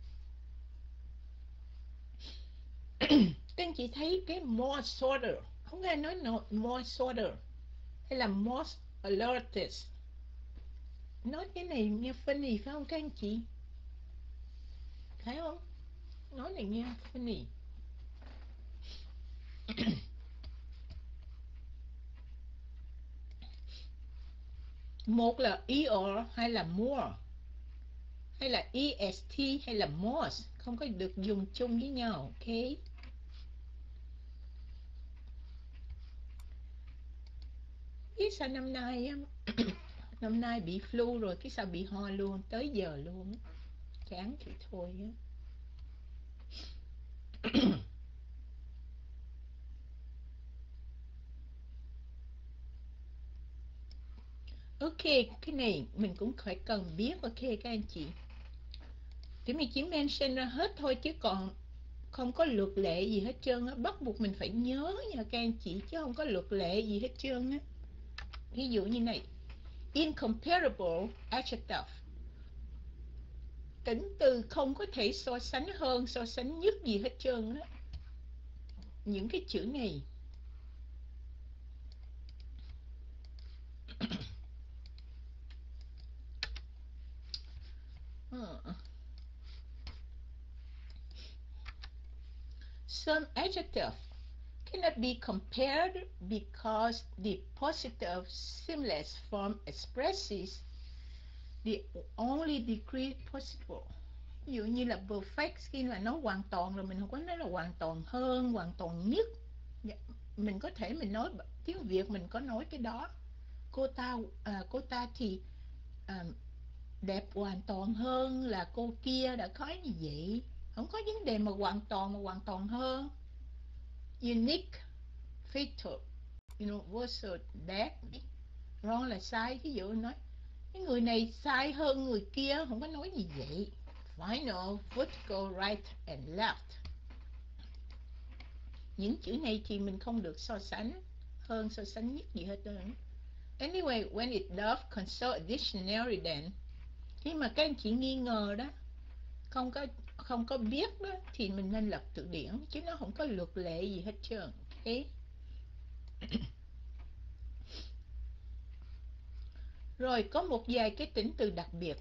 Các anh chị thấy cái more shorter, không ai nói no, more shorter hay là most alerted. Nói cái này nghe funny phải không các anh chị? Thấy không? Nói này nghe funny. Một là er hay là more, hay là est hay là most, không có được dùng chung với nhau. Ok. Biết sao năm nay năm nay bị flu rồi, cái sao bị ho luôn, tới giờ luôn. Chán thì thôi á. Ok, cái này mình cũng phải cần biết. Ok các anh chị, thì mình chỉ mention ra hết thôi, chứ còn không có luật lệ gì hết trơn á. Bắt buộc mình phải nhớ nha các anh chị, chứ không có luật lệ gì hết trơn á. Ví dụ như này, incomparable adjective, tính từ không có thể so sánh hơn, so sánh nhất gì hết trơn á. Những cái chữ này uh. Some adjective cannot be compared because the positive similars form expresses the only degree possible. Ví dụ như là perfect, khi là nó hoàn toàn rồi, mình không có nói là hoàn toàn hơn, hoàn toàn nhất. Mình có thể mình nói tiếng Việt mình có nói cái đó. Cô ta à, cô ta thì à, đẹp hoàn toàn hơn là cô kia, đã có như vậy. Không có vấn đề mà hoàn toàn mà hoàn toàn hơn. Unique, fatal, you know, versus bad. Wrong là sai. Ví dụ nói cái người này sai hơn người kia, không có nói gì vậy. Final, vertical, right and left. Những chữ này thì mình không được so sánh hơn, so sánh nhất gì hết trơn. Anyway, when it does, consult a dictionary then. Khi mà các anh chị nghi ngờ đó, không có không có biết đó, thì mình nên lật từ điển, chứ nó không có luật lệ gì hết trơn. Okay? Rồi có một vài cái tính từ đặc biệt.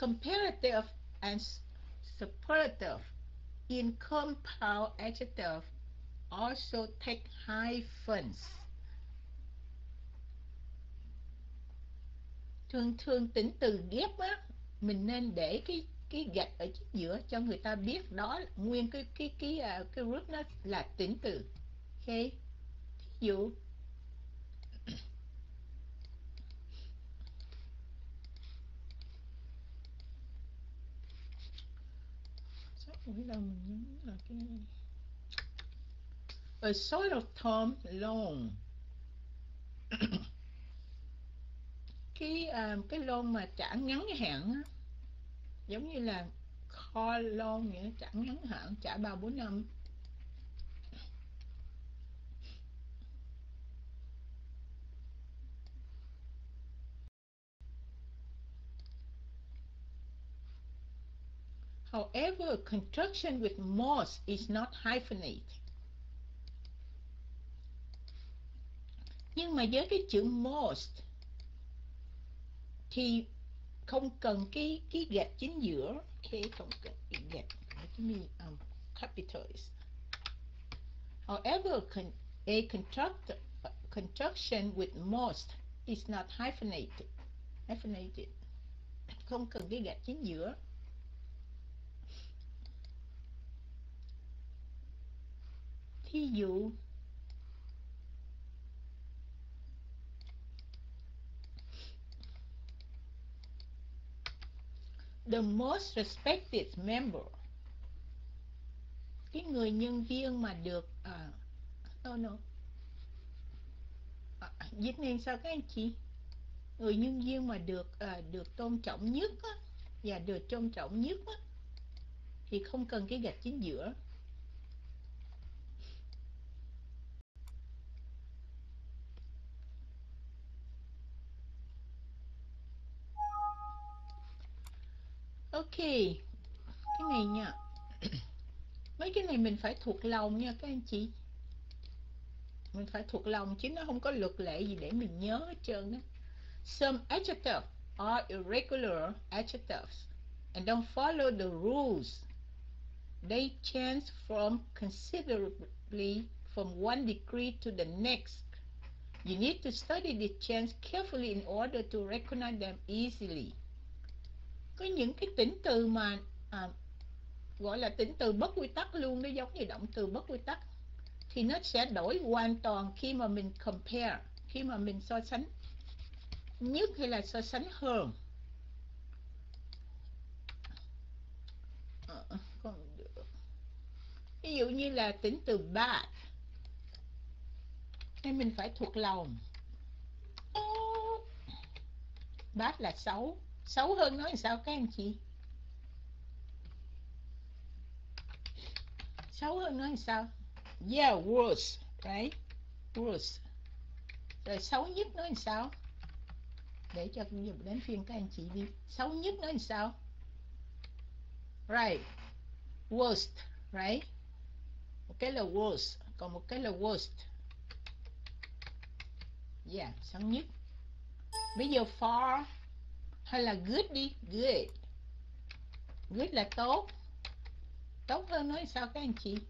comparative and superlative in compound adjective also take hyphens. Thường thường tính từ ghép á, mình nên để cái cái gạch ở chính giữa cho người ta biết đó nguyên cái cái cái cái, cái root nó là tính từ. Ok, ví dụ mỗi lần mình nhấn là cái a sort of term loan. cái uh, cái loan mà trả ngắn hạn á, giống như là car loan vậy, trả ngắn hạn, trả ba bốn năm. However, a contraction with most is not hyphenate. Nhưng mà với cái chữ most thì không cần cái cái gạch chính giữa. Okay, không cần cái gạch. Let me um, capitalize. However, con, a contract, a contraction with most is not hyphenated. Hyphenated. Không cần cái gạch chính giữa. Thí dụ the most respected member, cái người nhân viên mà được uh, no no uh, dịch nên sao các anh chị, người nhân viên mà được uh, được tôn trọng nhất á, và được tôn trọng nhất á, thì không cần cái gạch chính giữa. Ok, cái này nha, mấy cái này mình phải thuộc lòng nha các anh chị, mình phải thuộc lòng chứ nó không có luật lệ gì để mình nhớ hết trơn á. Some adjectives are irregular adjectives and don't follow the rules. They change from considerably from one degree to the next. You need to study the change carefully in order to recognize them easily. Có những cái tính từ mà à, gọi là tính từ bất quy tắc luôn, nó giống như động từ bất quy tắc, thì nó sẽ đổi hoàn toàn khi mà mình compare, khi mà mình so sánh nhất hay là so sánh hơn. À, không được. Ví dụ như là tính từ bad, nên mình phải thuộc lòng. Bad là xấu. Xấu hơn nói sao các anh chị? Xấu hơn nói sao? Yeah, worse, right? Worse. Rồi xấu nhất nói sao? Để cho dùng đến phiên các anh chị đi. Xấu nhất nói sao? Right. Worst, right? Một cái là worst, còn một cái là worst. Yeah, xấu nhất. Bây giờ far hay là good đi, good. Good là tốt. Tốt hơn nói sao các anh chị?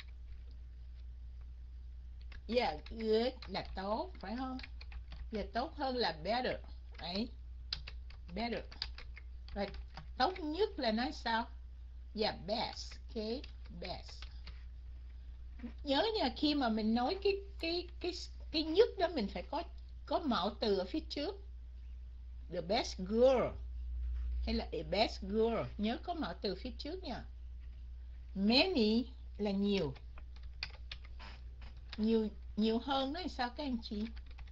Yeah, good là tốt, phải không? Và tốt hơn là better, right? Better. Rồi tốt nhất là nói sao? Yeah, best, okay, best. Nhớ nha, khi mà mình nói cái cái cái cái nhất đó mình phải có có mạo từ ở phía trước. The best girl hay là a best girl, nhớ có mạo từ phía trước nha. Many là nhiều. Nhiều nhiều hơn đó là sao các anh chị?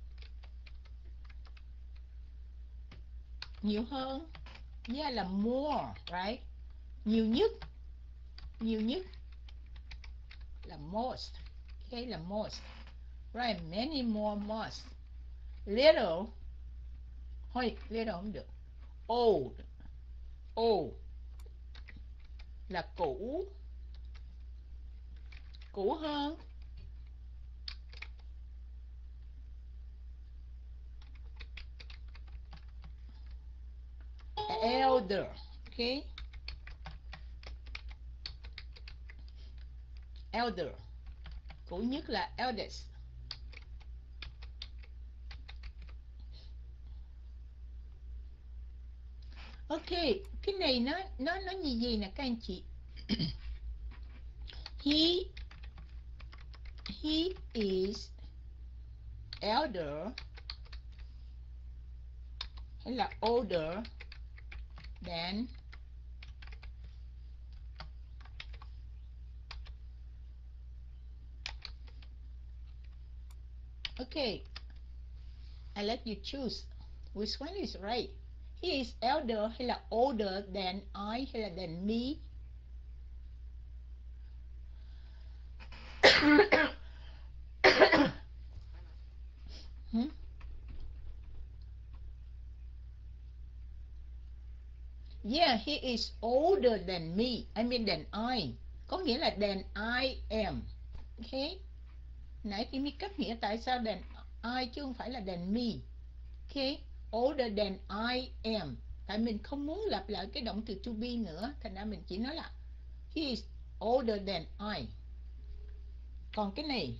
Nhiều hơn. Yeah, là more, right? Nhiều nhất. Nhiều nhất là most. Okay, là most. Right, many more most. Little. Thôi, little không được. Old. Old là cũ. Cũ hơn. Elder. Okay. Elder, cũ nhất là eldest. Ok, cái này nó nó nó như gì nè các anh chị? he he is elder hay là older than okay, I let you choose which one is right. He is elder hay là older than I hay là than me? hmm? Yeah, he is older than me. I mean than I. Có nghĩa là than I am. Okay. Nãy thì mi cắt nghĩa tại sao than I chứ không phải là than me. Okay. Older than I am. Tại mình không muốn lặp lại cái động từ to be nữa, thành ra mình chỉ nói là he is older than I. Còn cái này,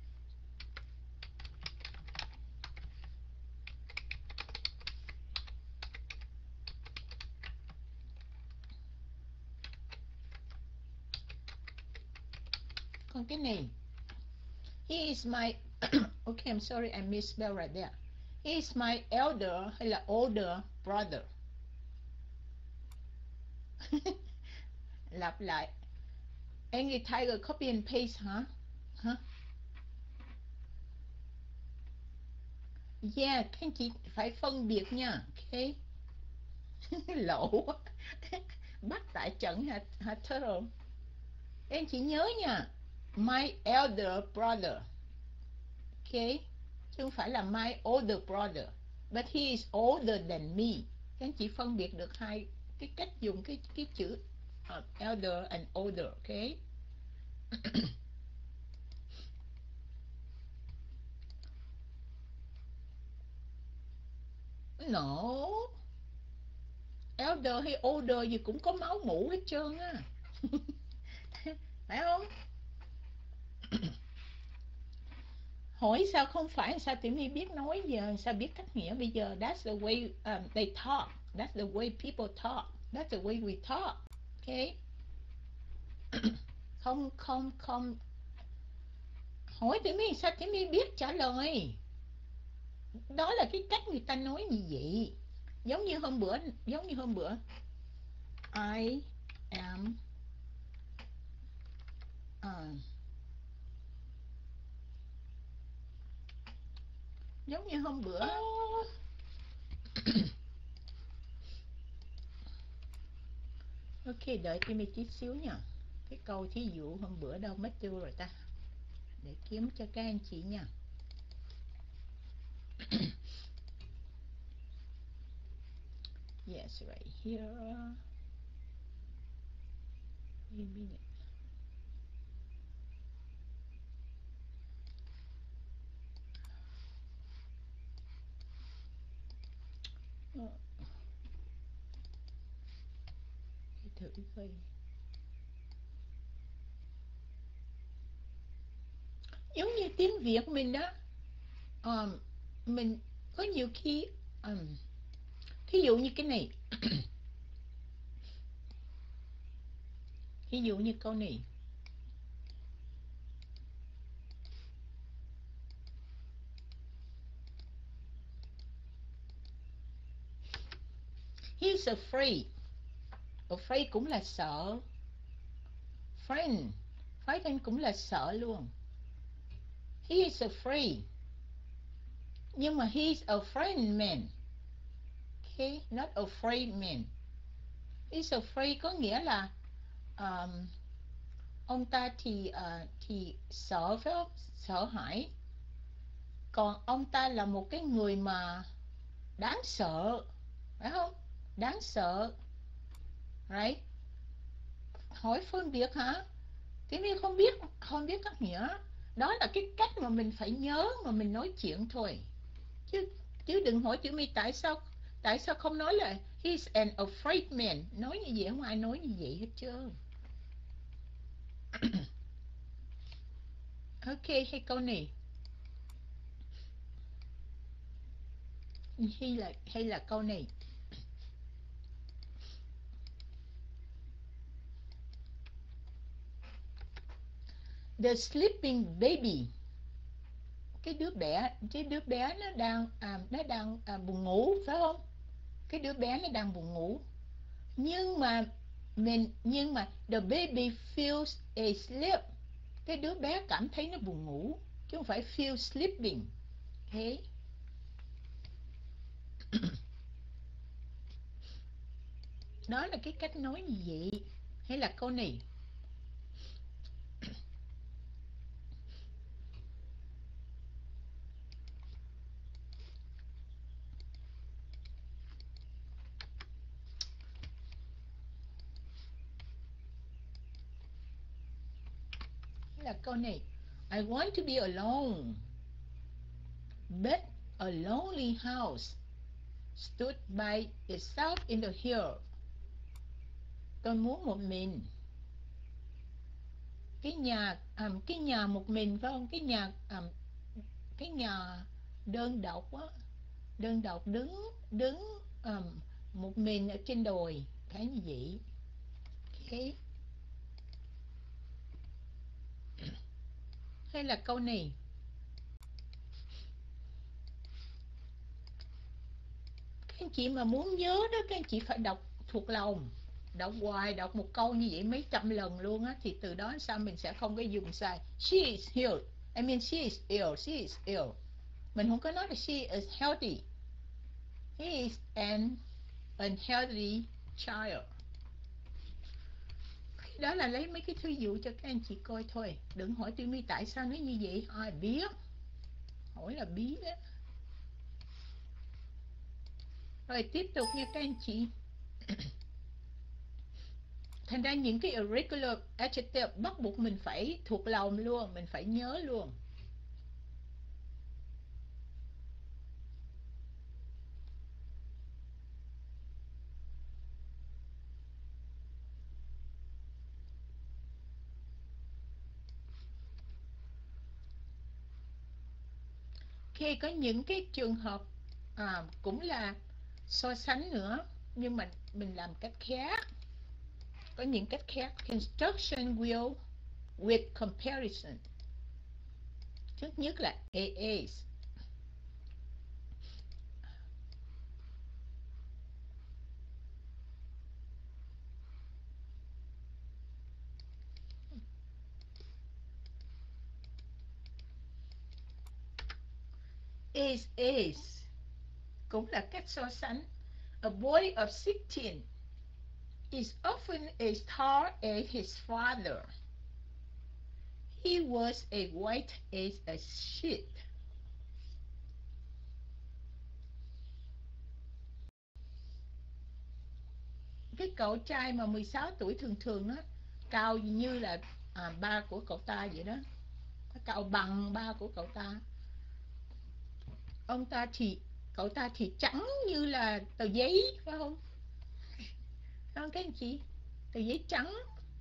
còn cái này, he is my okay, I'm sorry, I misspelled right there. He is my elder hay là older brother. Lặp lại. Angry Tiger copy and paste hả? Hả? Yeah, các anh chị phải phân biệt nha. Okay. Lỗ. Bắt tại trận hả, hả Turtle? Các anh chị nhớ nha. My elder brother. Okay. Chứ không phải là my older brother. But he is older than me. Các anh chị phân biệt được hai cái cách dùng cái cái chữ uh, elder and older. Okay. No. Elder hay older gì cũng có máu mủ hết trơn á. Phải không? Hỏi sao không phải, sao Tiểu My biết nói giờ, sao biết cách nghĩa bây giờ. That's the way um, they talk. That's the way people talk. That's the way we talk. Okay. Không, không, không. Hỏi Tiểu My sao Tiểu My biết trả lời. Đó là cái cách người ta nói như vậy. Giống như hôm bữa, giống như hôm bữa. I am uh, giống như hôm bữa. Ok, đợi Tiểu My chút xíu nha. Cái câu thí dụ hôm bữa đâu mất tiêu rồi ta. Để kiếm cho các anh chị nha. Yes, right here. Wait a minute. Ờ. Thử coi. Giống như tiếng Việt mình đó. Um, mình có nhiều khi um, thí dụ như cái này. Thí dụ như câu này. He's afraid. Afraid cũng là sợ. Friend. Frightened cũng là sợ luôn. He is afraid. Nhưng mà he's a friend man. Okay, not afraid man. He's afraid có nghĩa là um, ông ta thì uh, thì sợ, phải không? Sợ hãi. Còn ông ta là một cái người mà đáng sợ, phải không? Đáng sợ. Right? Hỏi phân biệt hả? Thế nên không biết, không biết các nghĩa. Đó là cái cách mà mình phải nhớ mà mình nói chuyện thôi. Chứ chứ đừng hỏi Tiểu My tại sao tại sao không nói là He's an afraid man. Nói như vậy không ai nói như vậy hết trơn. Ok, hay câu này. Hay là, hay là câu này. The sleeping baby. Cái đứa bé, cái đứa bé nó đang à, nó đang à, buồn ngủ, phải không? Cái đứa bé nó đang buồn ngủ. Nhưng mà mình nhưng mà the baby feels asleep. Cái đứa bé cảm thấy nó buồn ngủ, chứ không phải feel sleeping. Okay. Đó là cái cách nói như vậy. Hay là câu này. Hay là câu này. I want to be alone, but a lonely house stood by itself in the hill. Tôi muốn một mình. Cái nhà um, cái nhà một mình, phải không? Cái nhà um, cái nhà đơn độc á, đơn độc đứng đứng um, một mình ở trên đồi, cái như vậy. Okay. Hay là câu này. Các anh chị mà muốn nhớ đó, các anh chị phải đọc thuộc lòng, đọc hoài, đọc một câu như vậy mấy trăm lần luôn á, thì từ đó sao mình sẽ không có dùng sai. She is ill. I mean she is ill. She is ill. Mình không có nói là she is healthy. He is an unhealthy child. Đó là lấy mấy cái thư dụ cho các anh chị coi thôi. Đừng hỏi Tuyết My tại sao nói như vậy. Ai biết. Hỏi là biết đó. Rồi tiếp tục nha các anh chị. Thành ra những cái irregular adjective bắt buộc mình phải thuộc lòng luôn, mình phải nhớ luôn. Khi có những cái trường hợp à, cũng là so sánh nữa, nhưng mà mình làm cách khác. Có những cách khác. Construction will with comparison. Trước nhất là a as. Is is cũng là cách so sánh. A boy of sixteen is often as tall as his father. He was as white as a sheet. Cái cậu trai mà mười sáu tuổi thường thường đó, cao như là à, ba của cậu ta vậy đó. Cao bằng ba của cậu ta. Ông ta thì, cậu ta thì trắng như là tờ giấy, phải không? Phải không các anh chị? Tờ giấy trắng.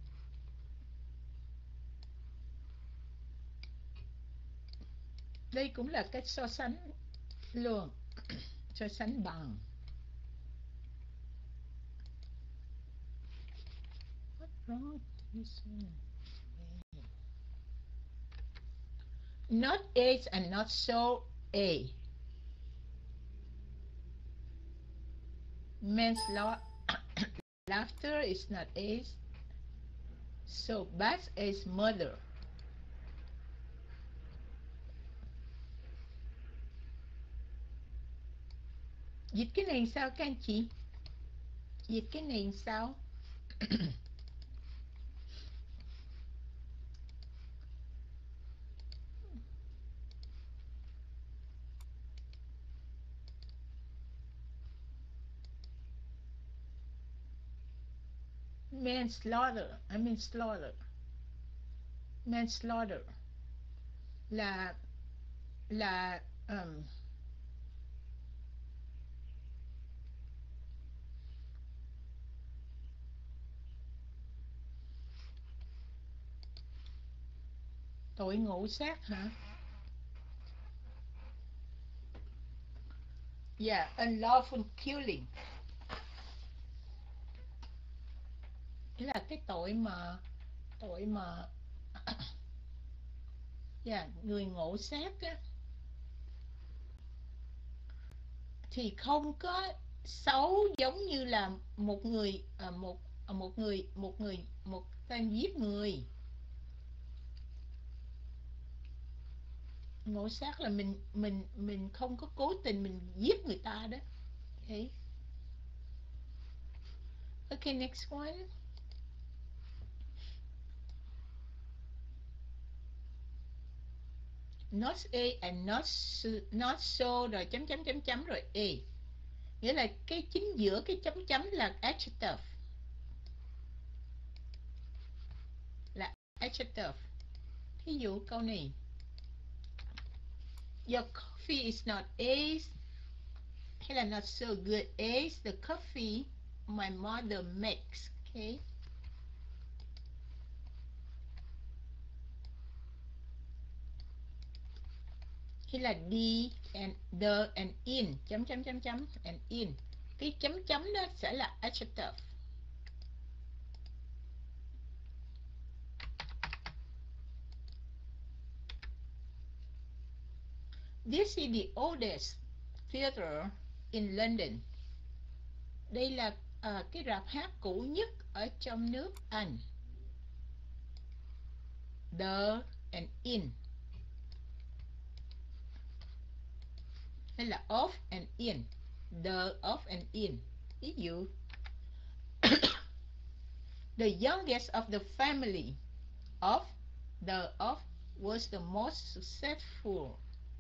Đây cũng là cách so sánh luôn. So sánh bằng. What's wrong with this one? Not as and not so a. Manslaughter laughter is not as, so bad as mother. Dịch cái này sao các anh chị? Dịch cái này sao? Manslaughter, I mean slaughter. Manslaughter là là um, Tội ngộ sát hả? Yeah, unlawful killing. Nghĩa là cái tội mà tội mà yeah, người ngộ sát á, thì không có xấu giống như là một người à, một à, một người một người một tên giết người. Ngộ sát là mình mình mình không có cố tình mình giết người ta đó. Okay. Okay, next one. Not A and not so, not so rồi chấm chấm chấm chấm rồi A. Nghĩa là cái chính giữa cái chấm chấm là adjective. Là adjective. Ví dụ câu này. Your coffee is not as hay là not so good as the coffee my mother makes. Okay. Hay là D and the and in chấm chấm chấm chấm and in. Cái chấm chấm đó sẽ là adjective. This is the oldest theater in London. Đây là uh, cái rạp hát cũ nhất ở trong nước Anh. The and in. Hay là of and in. The, of and in. Ví dụ the youngest of the family of the of was the most successful.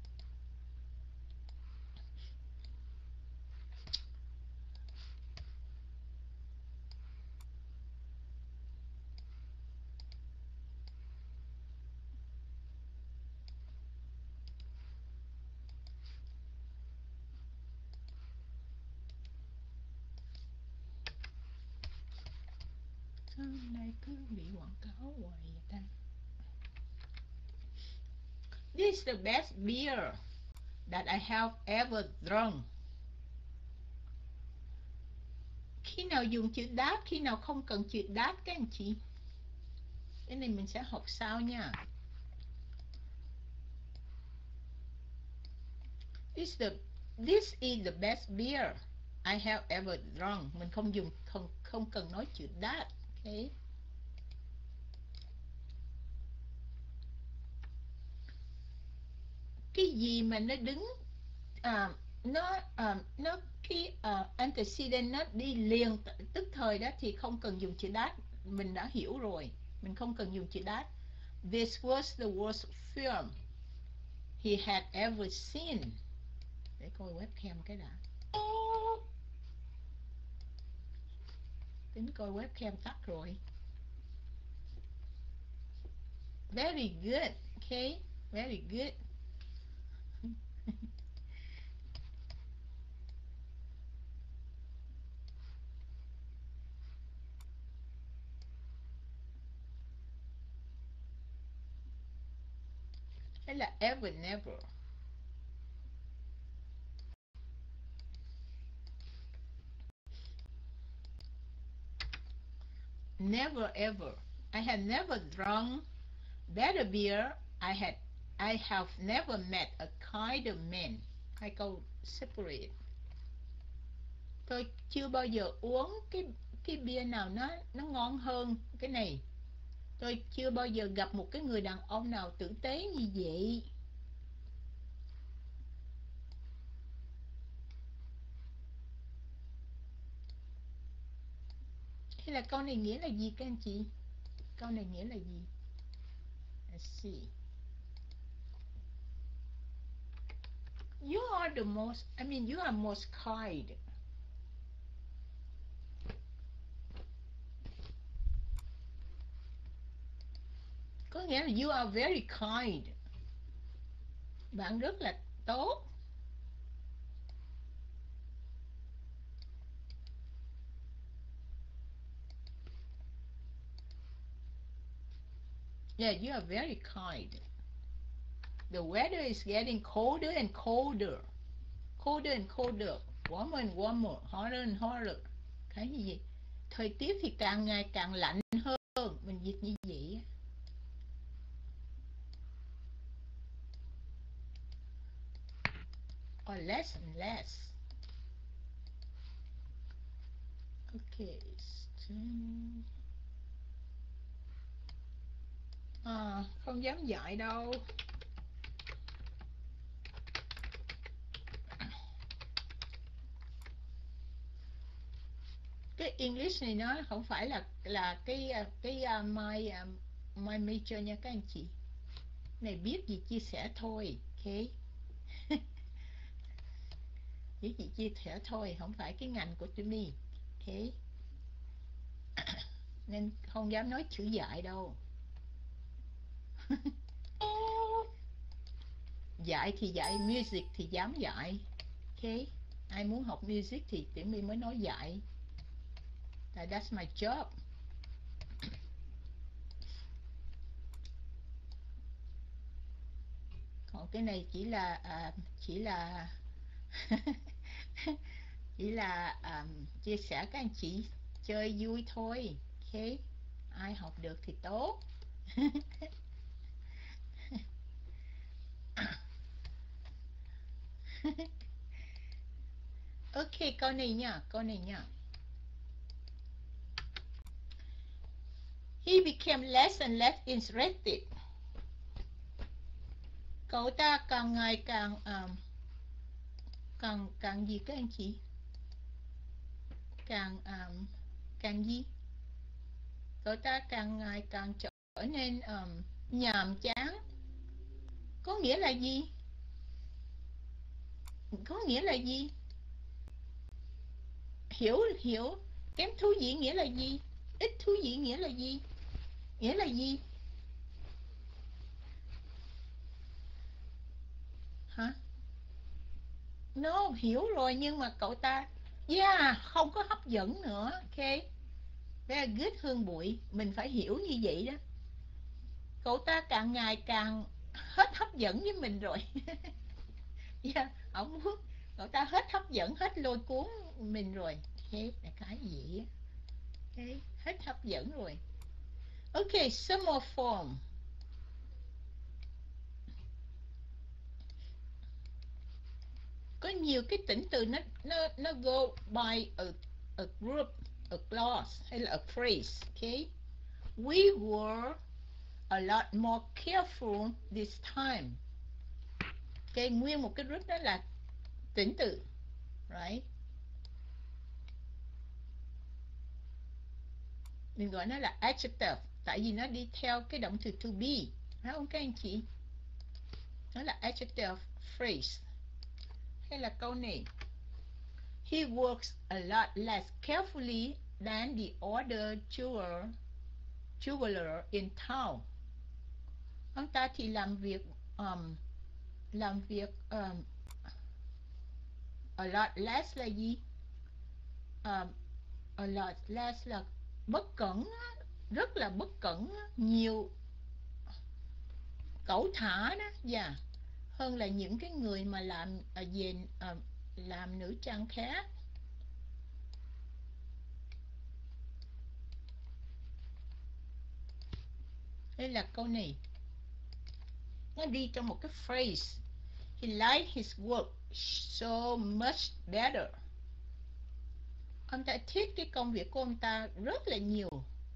Hôm nay cứ bị quảng cáo hoài vậy ta. This is the best beer that I have ever drunk. Khi nào dùng chữ that, khi nào không cần chữ that các anh chị? Cái này mình sẽ học sau nha. This, the, this is the best beer I have ever drunk. Mình không dùng không không cần nói chữ that. Okay. Cái gì mà nó đứng à, nó à, nó cái uh, antecedent nó đi liền tức thời đó thì không cần dùng chữ that. Mình đã hiểu rồi, mình không cần dùng chữ that. This was the worst film he had ever seen. Để coi webcam cái đã. Tính coi webcam tắt rồi. Very good. Okay, very good. Hay là ever never. Never ever. I had never drunk better beer. I had I have never met a kinder man. Hai câu separate. Tôi chưa bao giờ uống cái cái bia nào nó nó ngon hơn cái này. Tôi chưa bao giờ gặp một cái người đàn ông nào tử tế như vậy. Hay là câu này nghĩa là gì các anh chị? Câu này nghĩa là gì? Let's see. You are the most, I mean, you are most kind. Có nghĩa là you are very kind. Bạn rất là tốt. Yeah, you are very kind. The weather is getting colder and colder. Colder and colder. Warmer and warmer. Hotter and hotter. Cái gì? Thời tiết thì càng ngày càng lạnh hơn. Mình dịch như vậy. Or less and less. Okay. À, không dám dạy đâu. Cái English này nó không phải là là cái cái uh, my uh, my major nha các anh chị. Này biết gì chia sẻ thôi, ok. Biết gì chia sẻ thôi, không phải cái ngành của tụi mình, ok. Nên không dám nói chữ dạy đâu. Dạy thì dạy music thì dám dạy, ok. Ai muốn học music thì tụi mình mới nói dạy. That's my job. Còn cái này chỉ là à, chỉ là chỉ là um, chia sẻ các anh chị chơi vui thôi, ok. Ai học được thì tốt. Ok, câu này nha, câu này nha. He became less and less interested. Cậu ta càng ngày càng um, càng càng gì các anh chị? Càng um, càng gì? Cậu ta càng ngày càng trở nên um, nhàm chán. Có nghĩa là gì? Có nghĩa là gì? Hiểu hiểu kém thú vị nghĩa là gì? Ít thú vị nghĩa là gì? Nghĩa là gì? Hả? No, hiểu rồi nhưng mà cậu ta yeah, không có hấp dẫn nữa, ok. Very good Hương Bụi, mình phải hiểu như vậy đó. Cậu ta càng ngày càng hết hấp dẫn với mình rồi. Yeah, không muốn, cậu ta hết hấp dẫn, hết lôi cuốn mình rồi. Ok, là cái gì á? Okay, hết hấp dẫn rồi. Ok, some more form. Có nhiều cái tính từ nó nó nó go by a, a group, a clause hay là a phrase, okay? We were a lot more careful this time. Okay, nguyên một cái group đó là tính từ, right? Mình gọi nó là adjective, tại vì nó đi theo cái động từ to be, phải không các anh chị? Nó là adjective phrase. Hay là câu này, he works a lot less carefully than the other jeweler, jeweler in town. Ông ta thì làm việc um, làm việc um, a lot less là gì? Um, a lot less là bất cẩn, rất là bất cẩn, nhiều cẩu thả đó, dạ, yeah. Hơn là những cái người mà làm uh, về uh, làm nữ trang khác. Đây là câu này, nó đi trong một cái phrase. He liked his work so much better. Ông ta thích cái công việc của ông ta rất là nhiều.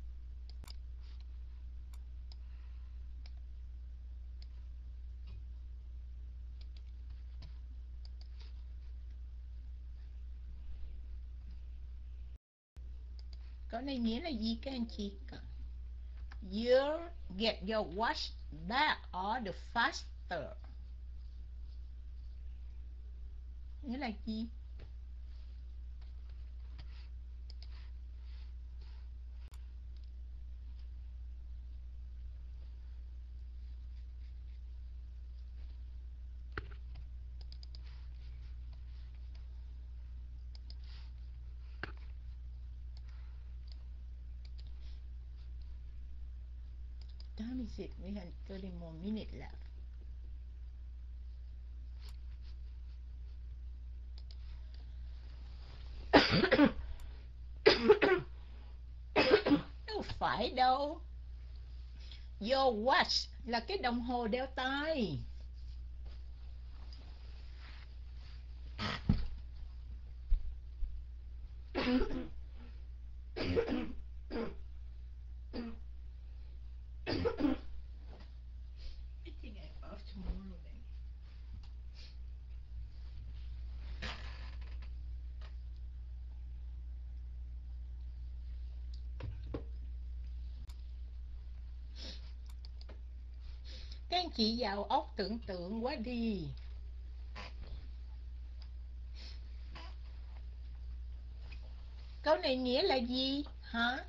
Câu này nghĩa là gì các anh chị? You get your watch back all the faster. Nghĩa là gì? Time is it? We have thirty more minutes left. phải đâu. Your watch là cái đồng hồ đeo tay. Các anh chị giàu óc tưởng tượng quá đi. Câu này nghĩa là gì hả?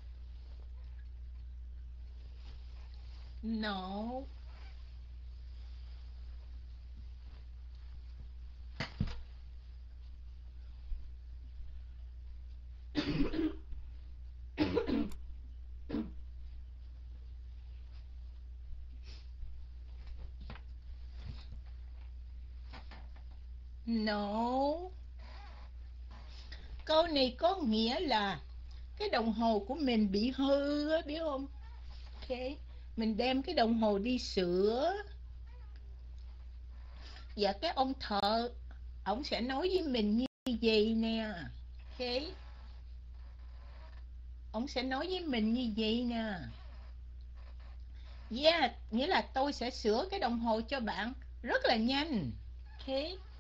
No. No. Câu này có nghĩa là cái đồng hồ của mình bị hư á, biết không? Ok, mình đem cái đồng hồ đi sửa. Và cái ông thợ, ổng sẽ nói với mình như vậy nè. Ok, ổng sẽ nói với mình như vậy nè. Yeah, nghĩa là tôi sẽ sửa cái đồng hồ cho bạn rất là nhanh. Ok,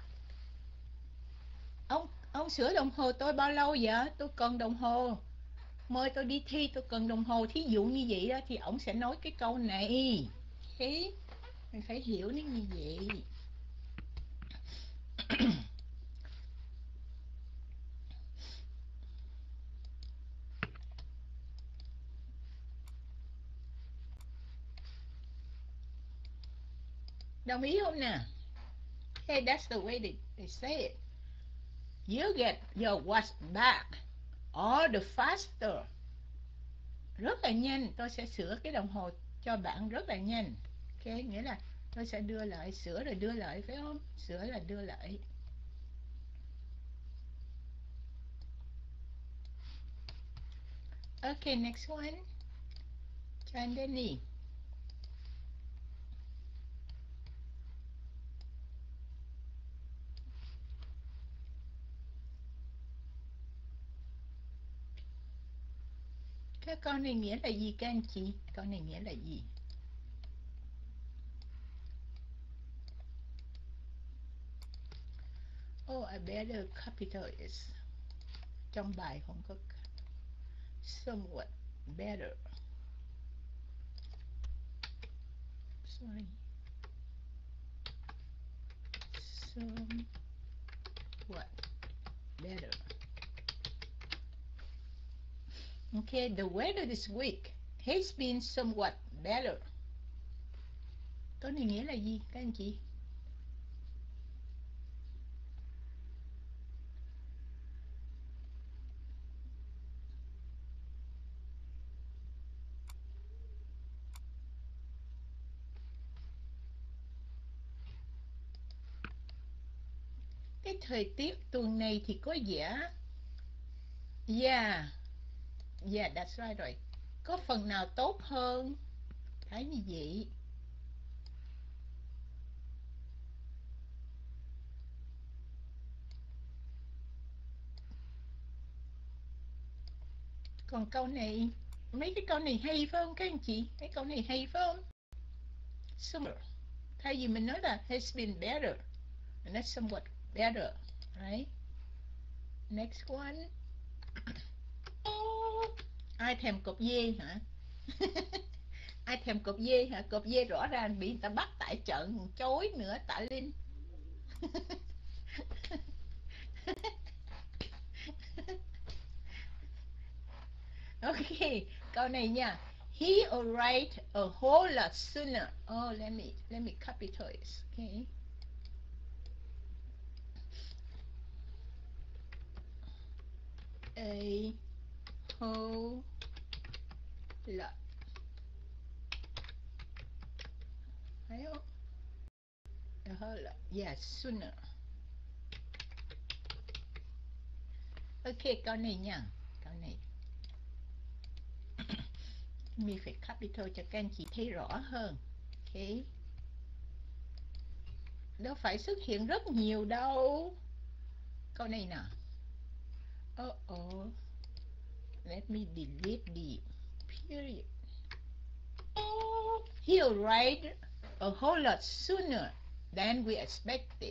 ông ông sửa đồng hồ tôi bao lâu vậy? Tôi cần đồng hồ, mời tôi đi thi, tôi cần đồng hồ. Thí dụ như vậy đó, thì ổng sẽ nói cái câu này. Ok, mình phải hiểu nó như vậy. Đồng ý không nè? Hey, that's the way they, they say it. You get your watch back all the faster. Rất là nhanh, tôi sẽ sửa cái đồng hồ cho bạn rất là nhanh. Ok, nghĩa là tôi sẽ đưa lại, sửa rồi đưa lại, phải không? Sửa là đưa lại. Ok, next one. Chandani. Cái con này nghĩa là gì các anh chị? Con này nghĩa là gì? Oh, I better capitalize. Trong bài không có somewhat better. Sorry. Somewhat better. Okay, the weather this week has been somewhat better. Câu này nghĩa là gì các anh chị? Cái thời tiết tuần này thì có vẻ, yeah, yeah, that's right rồi. Có phần nào tốt hơn. Thấy như vậy. Còn câu này, mấy cái câu này hay phải không các anh chị? Mấy câu này hay phải không? Summer. Thay vì mình nói là has been better, and that's somewhat better, right? Next one. Ai thèm cột dê hả? Ai thèm cột dê hả? Cột dê rõ ràng bị người ta bắt tại trận, chối nữa, tạ Linh. Ok, câu này nha. He arrived a whole lot sooner. Oh, let me let me capitalize. Okay. A whole lot. Thấy không? A whole lot. Yeah, sooner. Ok, câu này nha. Câu này. Mi phải capital cho các anh chị thấy rõ hơn. Ok. Đâu phải xuất hiện rất nhiều đâu. Câu này nè. Oh oh. Let me delete the period. He'll write a whole lot sooner than we expected.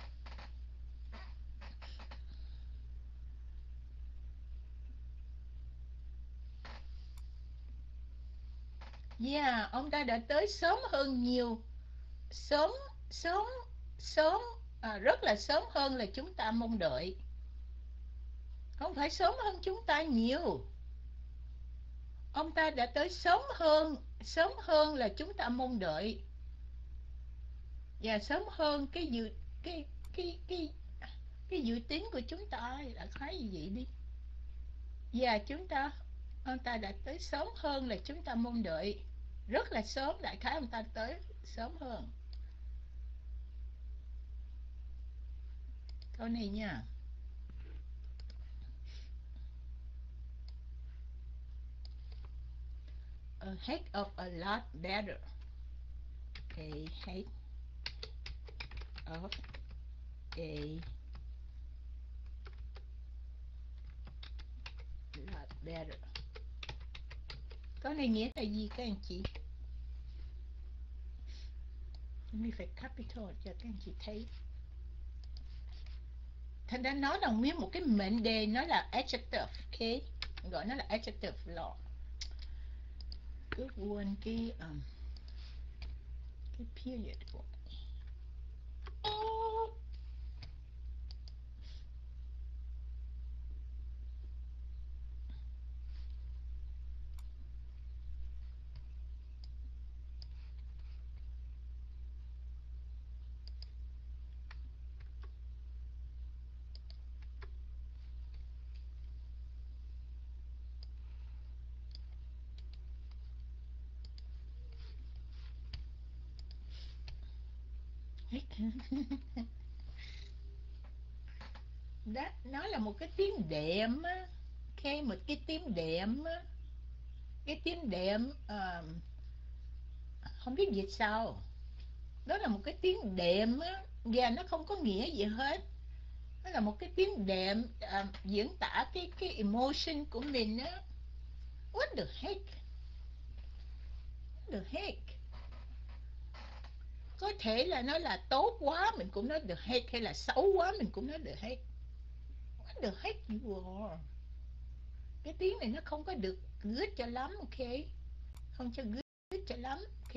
Yeah, ông ta đã tới sớm hơn nhiều. Sớm, sớm, sớm, à, rất là sớm hơn là chúng ta mong đợi. Không phải sớm hơn chúng ta nhiều. Ông ta đã tới sớm hơn, sớm hơn là chúng ta mong đợi. Và sớm hơn cái dự cái cái cái cái dự tính của chúng ta là khái gì vậy đi. Và chúng ta ông ta đã tới sớm hơn là chúng ta mong đợi. Rất là sớm, đại khái ông ta tới sớm hơn. Câu này nha. A heck of a lot better. A heck of a lot better. Câu này nghĩa là gì các anh chị? Mình phải capital cho các anh chị thấy. Thành ra nó là nguyên một cái mệnh đề, nó là adjective, ok? Gọi nó là adjective law. Cứ quên cái um, cái period của đó, nó là một cái tiếng đệm á, okay, một cái tiếng đệm á, cái tiếng đệm uh, không biết dịch sao, đó là một cái tiếng đệm á, và nó không có nghĩa gì hết, nó là một cái tiếng đệm uh, diễn tả cái cái emotion của mình á. What the heck? What the heck? Có thể là nó là tốt quá mình cũng nói the heck, hay là xấu quá mình cũng nói the heck. What the heck you are? Cái tiếng này nó không có được good cho lắm, ok? Không cho good cho lắm, ok?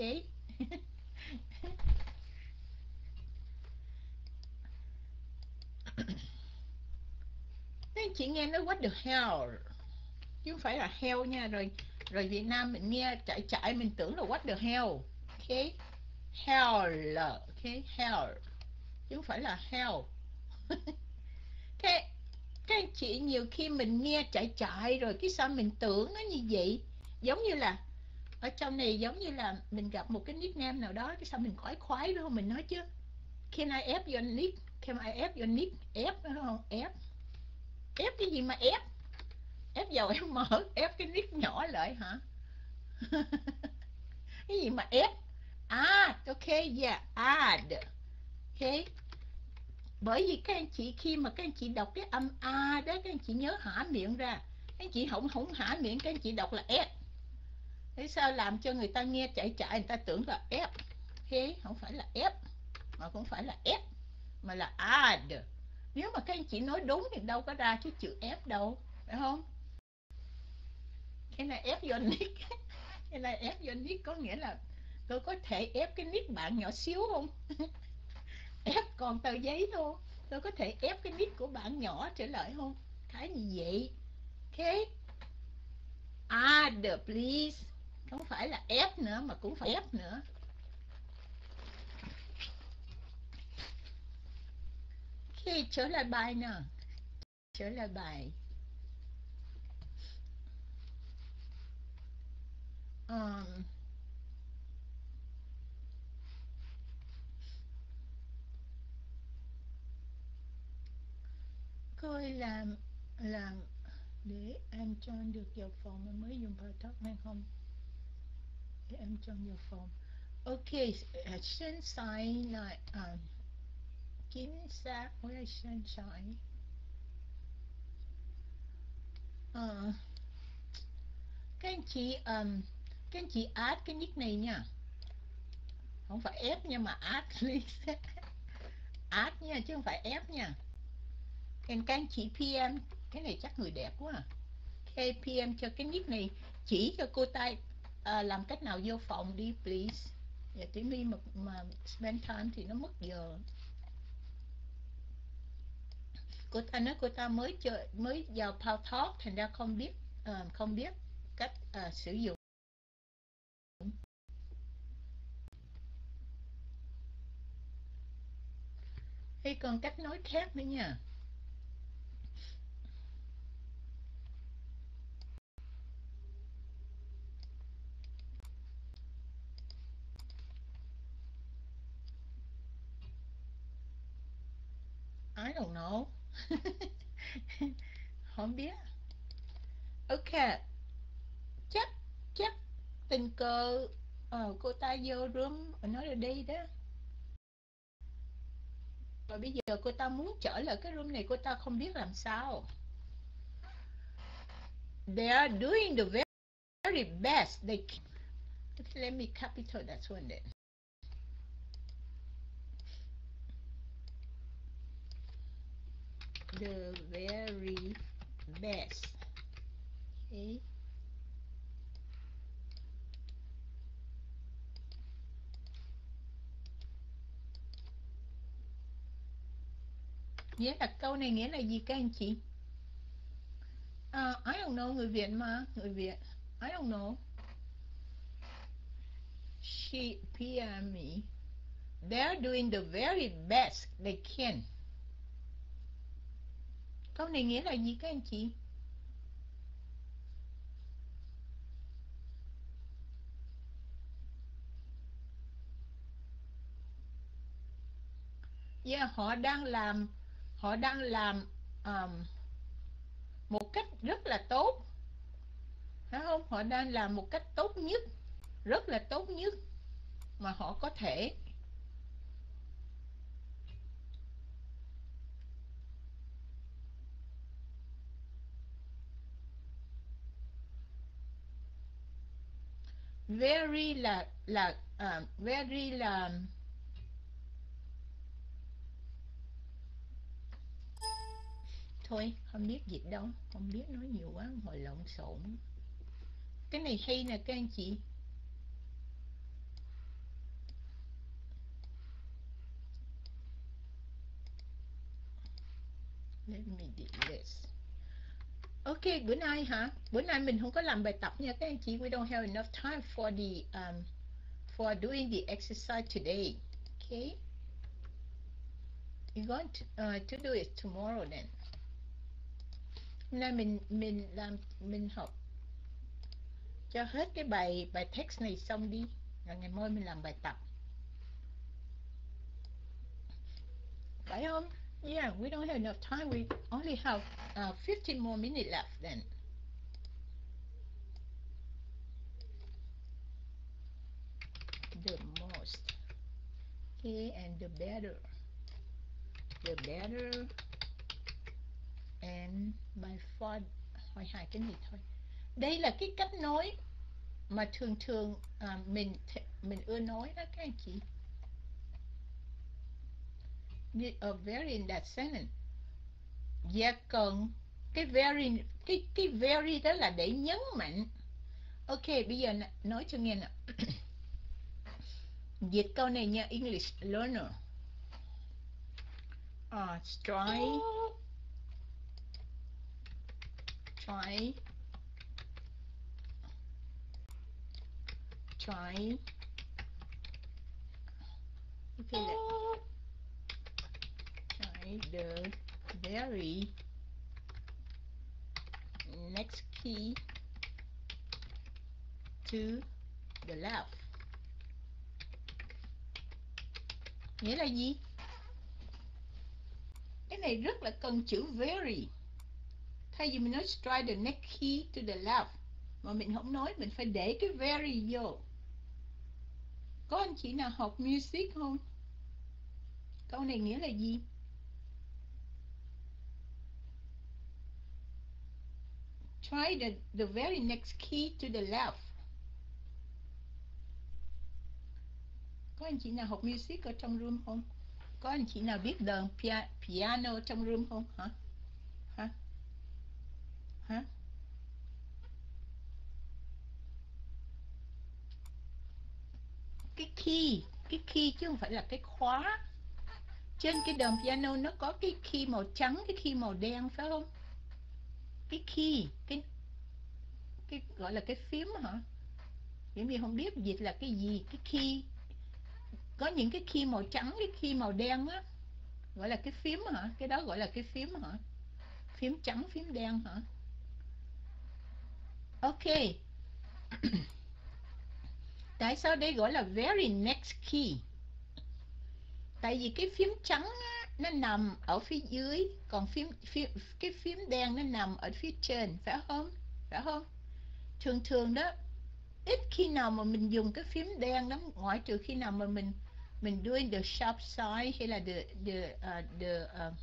Nên chị nghe nó what the hell, chứ không phải là hell nha. Rồi rồi Việt Nam mình nghe chạy chạy mình tưởng là what the hell, ok? Hell, ok? Hell, chứ không phải là hell. Thế các anh chị nhiều khi mình nghe chạy chạy rồi cái sao mình tưởng nó như vậy, giống như là ở trong này giống như là mình gặp một cái nickname nào đó cái sao mình khoái khoái đúng không, mình nói chứ can I ép your nick, can I ép your nick, ép đúng không, ép ép cái gì mà ép ép dầu em mở ép cái nick nhỏ lại hả? Cái gì mà ép? À ok, yeah, add, ok. Bởi vì các anh chị khi mà các anh chị đọc cái âm a đó, các anh chị nhớ hả miệng ra, các anh chị không không hả miệng, các anh chị đọc là ép. Thế sao làm cho người ta nghe chạy chạy người ta tưởng là ép, ok? Không phải là ép, mà cũng phải là ép, mà là add. Nếu mà các anh chị nói đúng thì đâu có ra cái chữ ép đâu, phải không? Cái này ép your nick, cái này ép your nick có nghĩa là tôi có thể ép cái nick bạn nhỏ xíu không? Ép còn tờ giấy thôi, tôi có thể ép cái nick của bạn nhỏ trở lại không? Cái gì vậy? Ok, add please, không phải là ép nữa mà cũng phải ép nữa. Ok, trở lại bài nè, trở lại bài. Um, coi làm làm để anh John được vào phòng mà mới dùng bài talk hay không. để em trong vô phòng. Ok, sunshine là um, chính xác với sunshine. Uh, các anh chị um, các anh chị add cái nick này nha, không phải ép nha mà add please. Add nha chứ không phải ép nha. And các anh chị pê em, cái này chắc người đẹp quá à. Hey, pê em cho cái nick này, chỉ cho cô ta uh, làm cách nào vô phòng đi please. Dạ tí mi mà, mà spend time thì nó mất giờ. Cô ta nói cô ta mới chơi, mới vào Paltalk thành ra không biết uh, không biết cách uh, sử dụng. Hay còn cách nói khác nữa nha. I don't know. Không biết. Ok, chắc chắc tình cờ uh, cô ta vô room và nói là đi đó. Rồi bây giờ cô ta muốn trở lại cái room này, cô ta không biết làm sao. They are doing the very best they can. Okay, let me capital that one then. The very best. Okay. Nghĩa là câu này nghĩa là gì các anh chị? Uh, I don't know, người Việt mà, người Việt. I don't know. She pê em me. They're doing the very best they can. Câu này nghĩa là gì các anh chị? Yeah, họ đang làm họ đang làm um, một cách rất là tốt, phải không? Họ đang làm một cách tốt nhất, rất là tốt nhất mà họ có thể. Very là là uh, very là thôi không biết dịch đâu, không biết nói nhiều quá hồi lộn xộn. Cái này hay nè các anh chị. Let me delete this. Ok, bữa nay hả? Bữa nay mình không có làm bài tập nha các anh chị. We don't have enough time for the um, for doing the exercise today. Okay. You're going to, uh, to do it tomorrow then. Hôm nay mình mình làm mình học cho hết cái bài bài text này xong đi, rồi ngày mai mình làm bài tập. Phải không? Yeah, we don't have enough time. We only have uh, fifteen more minutes left then. The most. Okay, and the better. The better. And by far. Hỏi hai cái gì thôi. Đây là cái cách nói mà thường thường uh, mình mình ưa nói đó các anh chị. A very in that sentence. Dạ cần cái very, cái cái very đó là để nhấn mạnh. Ok, bây giờ nói cho nghe nè. Dịch câu này nha, English learner. Uh, try try try okay, let, try the very next key to the left. Nghĩa là gì? Cái này rất là cần chữ very. Thay vì mình nói try the next key to the left, mà mình không nói, mình phải để cái very vô. Có anh chị nào học music không? Câu này nghĩa là gì? Try the, the very next key to the left. Có anh chị nào học music ở trong room không? Có anh chị nào biết đờn pia, piano trong room không? Hả? Hả? Hả? Cái key, cái key chứ không phải là cái khóa. Trên cái đờn piano nó có cái key màu trắng, cái key màu đen, phải không? Cái key, cái cái gọi là cái phím hả? Vậy mình không biết dịch là cái gì. Cái key, có những cái key màu trắng, cái key màu đen á, gọi là cái phím hả? Cái đó gọi là cái phím hả? Phím trắng, phím đen hả? Ok. Tại sao đây gọi là very next key? Tại vì cái phím trắng á, nó nằm ở phía dưới, còn phím, phím cái phím đen nó nằm ở phía trên, phải không? Phải không? Thường thường đó, ít khi nào mà mình dùng cái phím đen lắm, ngoại trừ khi nào mà mình mình doing the sharp side hay là the the uh, the uh,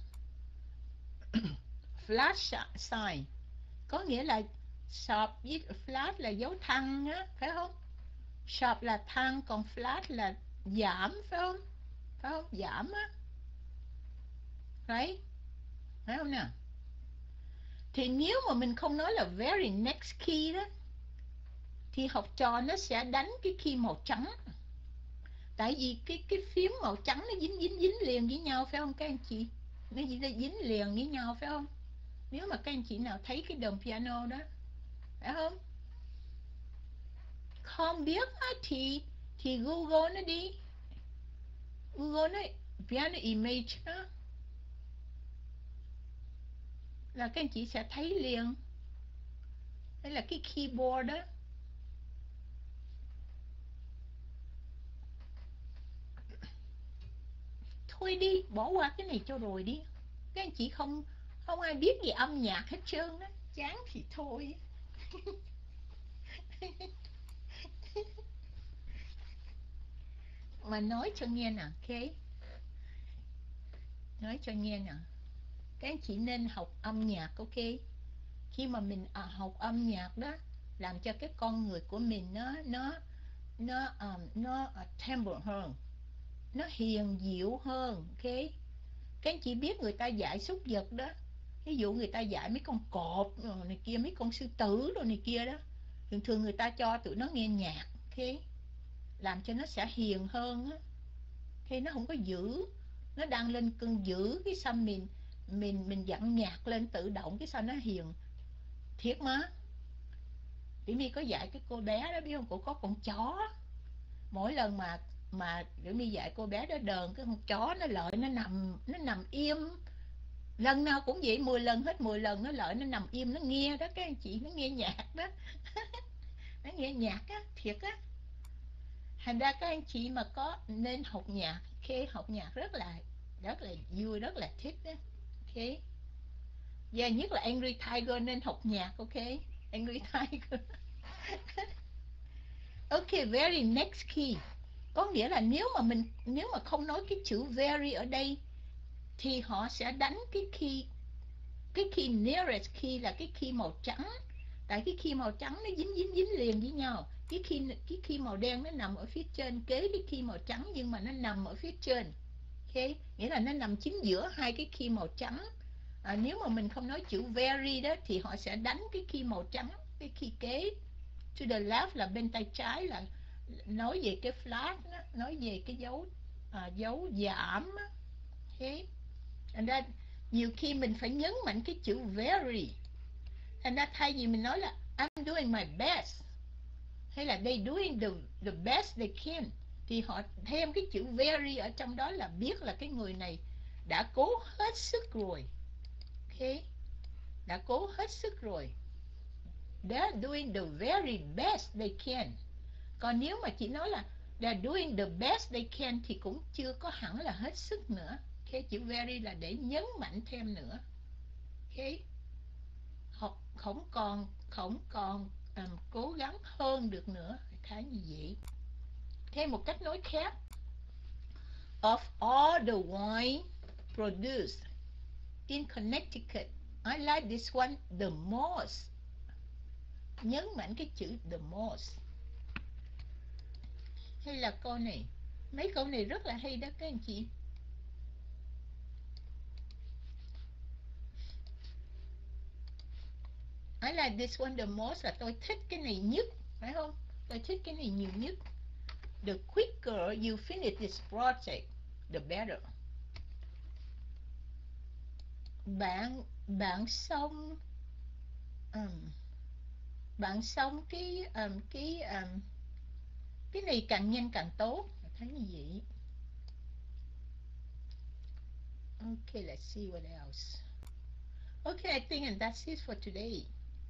flat side. Có nghĩa là sharp với flat là dấu thăng á, phải không? Sharp là thăng, còn flat là giảm, phải không? Phải không? Giảm á. Right? Phải không nào? Thì nếu mà mình không nói là very next key đó, thì học trò nó sẽ đánh cái key màu trắng. Tại vì cái cái phím màu trắng nó dính dính dính liền với nhau, phải không các anh chị? Nó dính liền với nhau, phải không? Nếu mà các anh chị nào thấy cái đờn piano đó, phải không? Không biết á, thì thì Google nó đi. Google nó piano image đó, là các anh chị sẽ thấy liền. Đây là cái keyboard đó. Thôi đi, bỏ qua cái này cho rồi đi. Các anh chị không không ai biết gì âm nhạc hết trơn á. Chán thì thôi. Mà nói cho nghe nè, ok? Nói cho nghe nè, các anh chị nên học âm nhạc, ok? Khi mà mình à, học âm nhạc đó, làm cho cái con người của mình nó nó nó um, nó uh, temper hơn, nó hiền dịu hơn, ok? Các anh chị biết người ta dạy súc vật đó, ví dụ người ta dạy mấy con cọp rồi này kia, mấy con sư tử rồi này kia đó, thường thường người ta cho tụi nó nghe nhạc, ok? Làm cho nó sẽ hiền hơn á, khi nó không có dữ, nó đang lên cơn dữ, cái xong mình mình mình dặn nhạc lên tự động, cái sao nó hiền. Thiệt mà. Tiểu My có dạy cái cô bé đó, biết không? Cô có con chó, mỗi lần mà mà Tiểu My dạy cô bé đó đờn, cái con chó nó lợi nó nằm nó nằm im, lần nào cũng vậy, mười lần hết mười lần nó lợi nó nằm im, nó nghe đó các anh chị, nó nghe nhạc đó. Nó nghe nhạc á, thiệt á. Thành ra các anh chị mà có nên học nhạc, khi học nhạc rất là rất là vui, rất là thích đó, ok? Và yeah, nhất là Angry Tiger nên học nhạc, ok? Angry Tiger. Ok, very next key. Có nghĩa là nếu mà mình nếu mà không nói cái chữ very ở đây, thì họ sẽ đánh cái key, cái key nearest key là cái key màu trắng. Tại cái key màu trắng nó dính dính dính liền với nhau. Cái key cái key màu đen nó nằm ở phía trên kế cái key màu trắng, nhưng mà nó nằm ở phía trên. Ok, nghĩa là nó nằm chính giữa hai cái key màu trắng. À, nếu mà mình không nói chữ very đó, thì họ sẽ đánh cái key màu trắng, cái key kế. To the left là bên tay trái, là nói về cái flat đó, nói về cái dấu à, dấu giảm. Ok, thành ra nhiều khi mình phải nhấn mạnh cái chữ very. Thành ra thay vì mình nói là I'm doing my best, hay là they doing the, the best they can, thì họ thêm cái chữ very ở trong đó, là biết là cái người này đã cố hết sức rồi. Ok, đã cố hết sức rồi. They're doing the very best they can. Còn nếu mà chỉ nói là they're doing the best they can, thì cũng chưa có hẳn là hết sức nữa. Ok, chữ very là để nhấn mạnh thêm nữa. Ok, họ không còn không còn um, cố gắng hơn được nữa, khá như vậy. Thêm một cách nói khác. Of all the wine produced in Connecticut, I like this one the most. Nhấn mạnh cái chữ the most. Hay là câu này. Mấy câu này rất là hay đó các anh chị. I like this one the most là tôi thích cái này nhất, phải không? Tôi thích cái này nhiều nhất. The quicker you finish this project, the better. Bạn bạn xong um, bạn xong cái um, cái um, cái này càng nhanh càng tốt. Thấy như vậy. Okay, let's see what else. Okay, I think and that's it for today.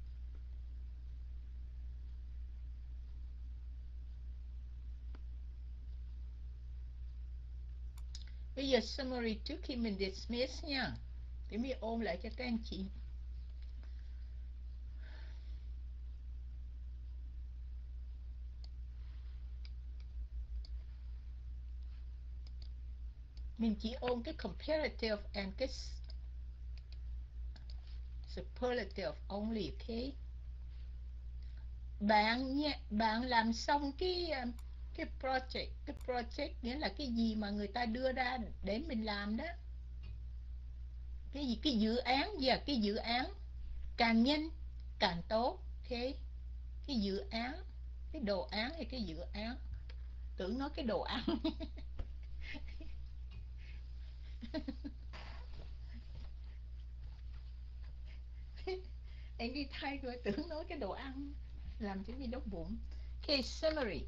Bây giờ summary trước khi mình dismiss nha. Để mình ôm lại cho các anh chị. Mình chỉ ôm cái comparative and cái superlative only, okay? Bạn nha, bạn làm xong cái cái project, cái project nghĩa là cái gì mà người ta đưa ra để mình làm đó. Cái gì cái dự án và cái dự án càng nhanh càng tốt, okay? Cái dự án, cái đồ án hay cái dự án. Tưởng nói cái đồ ăn. Em đi thay rồi tưởng nói cái đồ ăn, làm cho gì đói bụng. Okay, summary.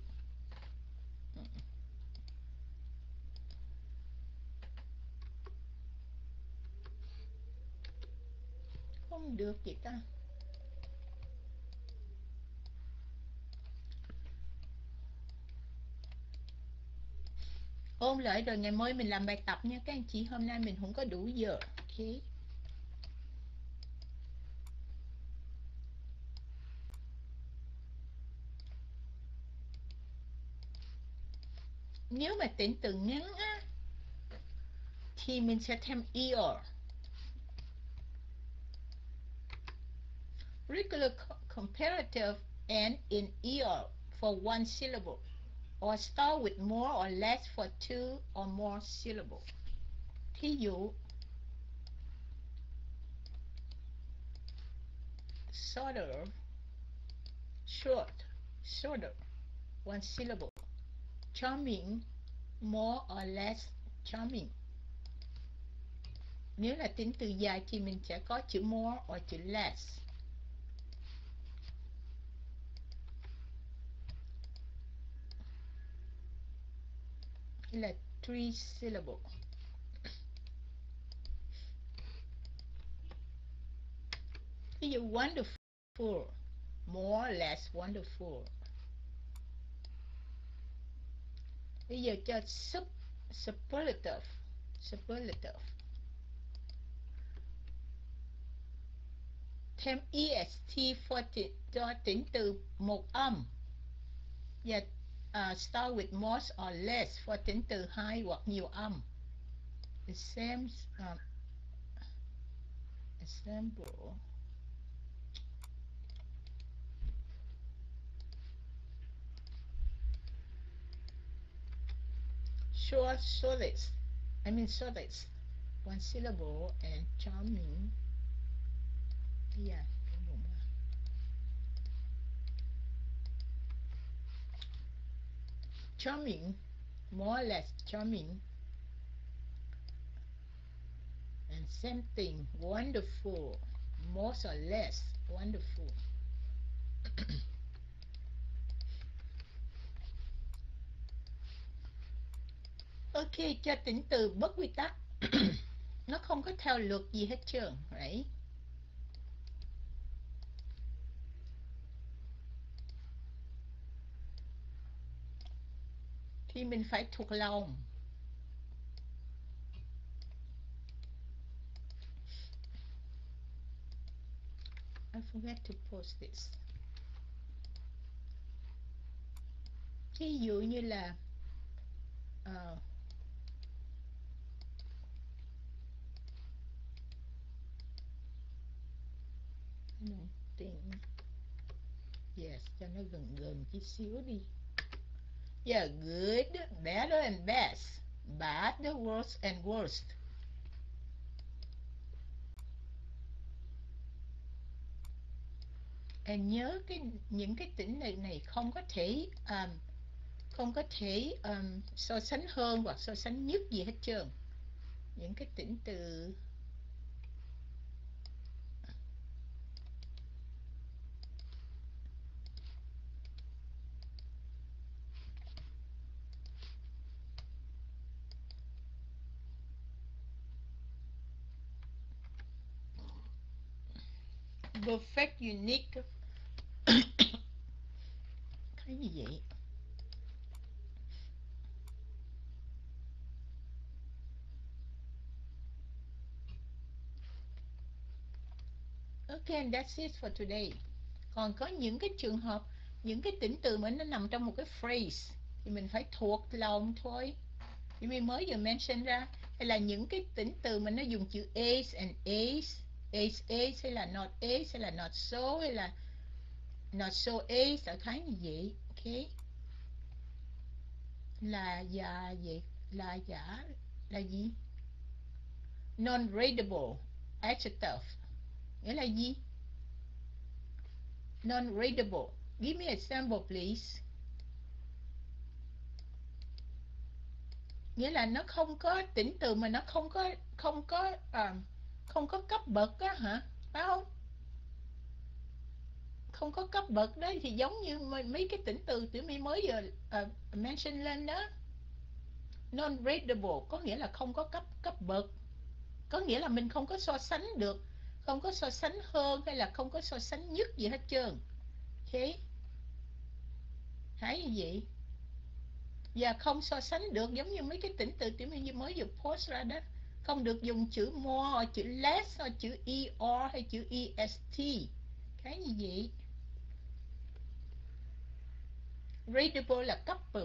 Không được vậy ta. Ôn lại rồi ngày mai mình làm bài tập nha các anh chị. Hôm nay mình không có đủ giờ. Okay. Nếu mà tính từ ngắn á, thì mình sẽ thêm er. Regular comparative and in er for one syllable, or start with more or less for two or more syllables. Thí dụ, shorter, short, shorter, one syllable. Charming, more or less charming. Nếu là tính từ dài thì mình sẽ có chữ more or chữ less. Hay là three syllable. Ví dụ wonderful, more or less wonderful. Bây giờ cho sub, superlative, superlative. Thêm est for cho tính từ một âm. Và uh, start with more or less for tính từ hai hoặc nhiều âm. The same um, example. Short, shortest. I mean shortest. One syllable and charming. Yeah. Charming, more or less charming. And same thing, wonderful, more or less wonderful. Ok, cho tính từ bất quy tắc. Nó không có theo luật gì hết trơn, right? Thì mình phải thuộc lòng. I forgot to post this. thí dụ như là uh, tiền yes, cho nó gần gần chút xíu đi. Yeah, good, better and best, bad, worse and worst. And nhớ cái những cái tính từ này không có thể um, không có thể um, so sánh hơn hoặc so sánh nhất gì hết trơn. Những cái tính từ perfect, unique. Cái gì vậy? Okay, and that's it for today. Còn có những cái trường hợp, những cái tính từ mà nó nằm trong một cái phrase thì mình phải thuộc lòng thôi. Thì mình mới vừa mention ra. Hay là những cái tính từ mà nó dùng chữ is and is, is, is, hay là not is, hay là not so, hay là not so is, ở khái như vậy. Ok. Là dạ vậy, là giả, là gì? Non-readable adjective. Nghĩa là gì? Non-readable. Give me an example, please. Nghĩa là nó không có tính từ mà nó không có không có uh, không có cấp bậc á hả? Phải không? Không có cấp bậc đấy thì giống như mấy cái tính từ tụi mình mới giờ uh, mention lên đó. Non-readable có nghĩa là không có cấp cấp bậc. Có nghĩa là mình không có so sánh được, không có so sánh hơn hay là không có so sánh nhất gì hết trơn. Ok. Thấy như vậy? Và không so sánh được, giống như mấy cái tính từ tụi mình mới vừa post ra đó. Không được dùng chữ more, chữ less, hoặc chữ er hay chữ est. Cái như vậy. Readable là cấp bậc.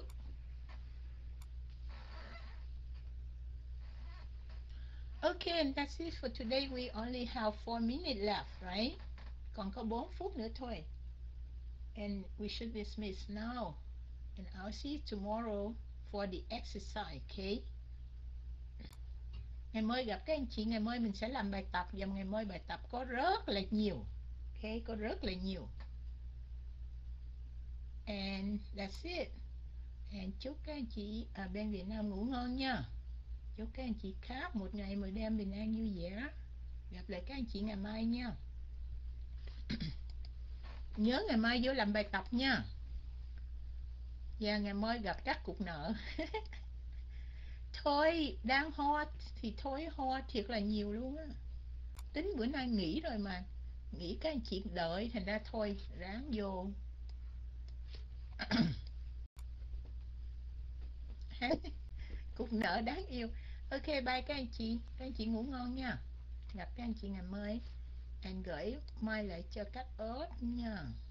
Okay, and that's it for today. We only have four minutes left, right? Còn có bốn phút nữa thôi. And we should dismiss now. And I'll see you tomorrow for the exercise, okay? Ngày mai gặp các anh chị, ngày mai mình sẽ làm bài tập. Và ngày mai bài tập có rất là nhiều. Okay, có rất là nhiều. And that's it. And chúc các anh chị ở bên Việt Nam ngủ ngon nha. Chúc các anh chị khác một ngày một đêm bình an vui vẻ. Gặp lại các anh chị ngày mai nha. Nhớ ngày mai vô làm bài tập nha. Và ngày mai gặp các cục nợ. Thôi, đang ho thì thôi ho thiệt là nhiều luôn á. Tính bữa nay nghỉ rồi mà. Nghỉ các anh chị đợi, thành ra thôi, ráng vô. Cục nợ đáng yêu. Ok, bye các anh chị. Các anh chị ngủ ngon nha. Gặp các anh chị ngày mai. Anh gửi mai lại cho các ớt nha.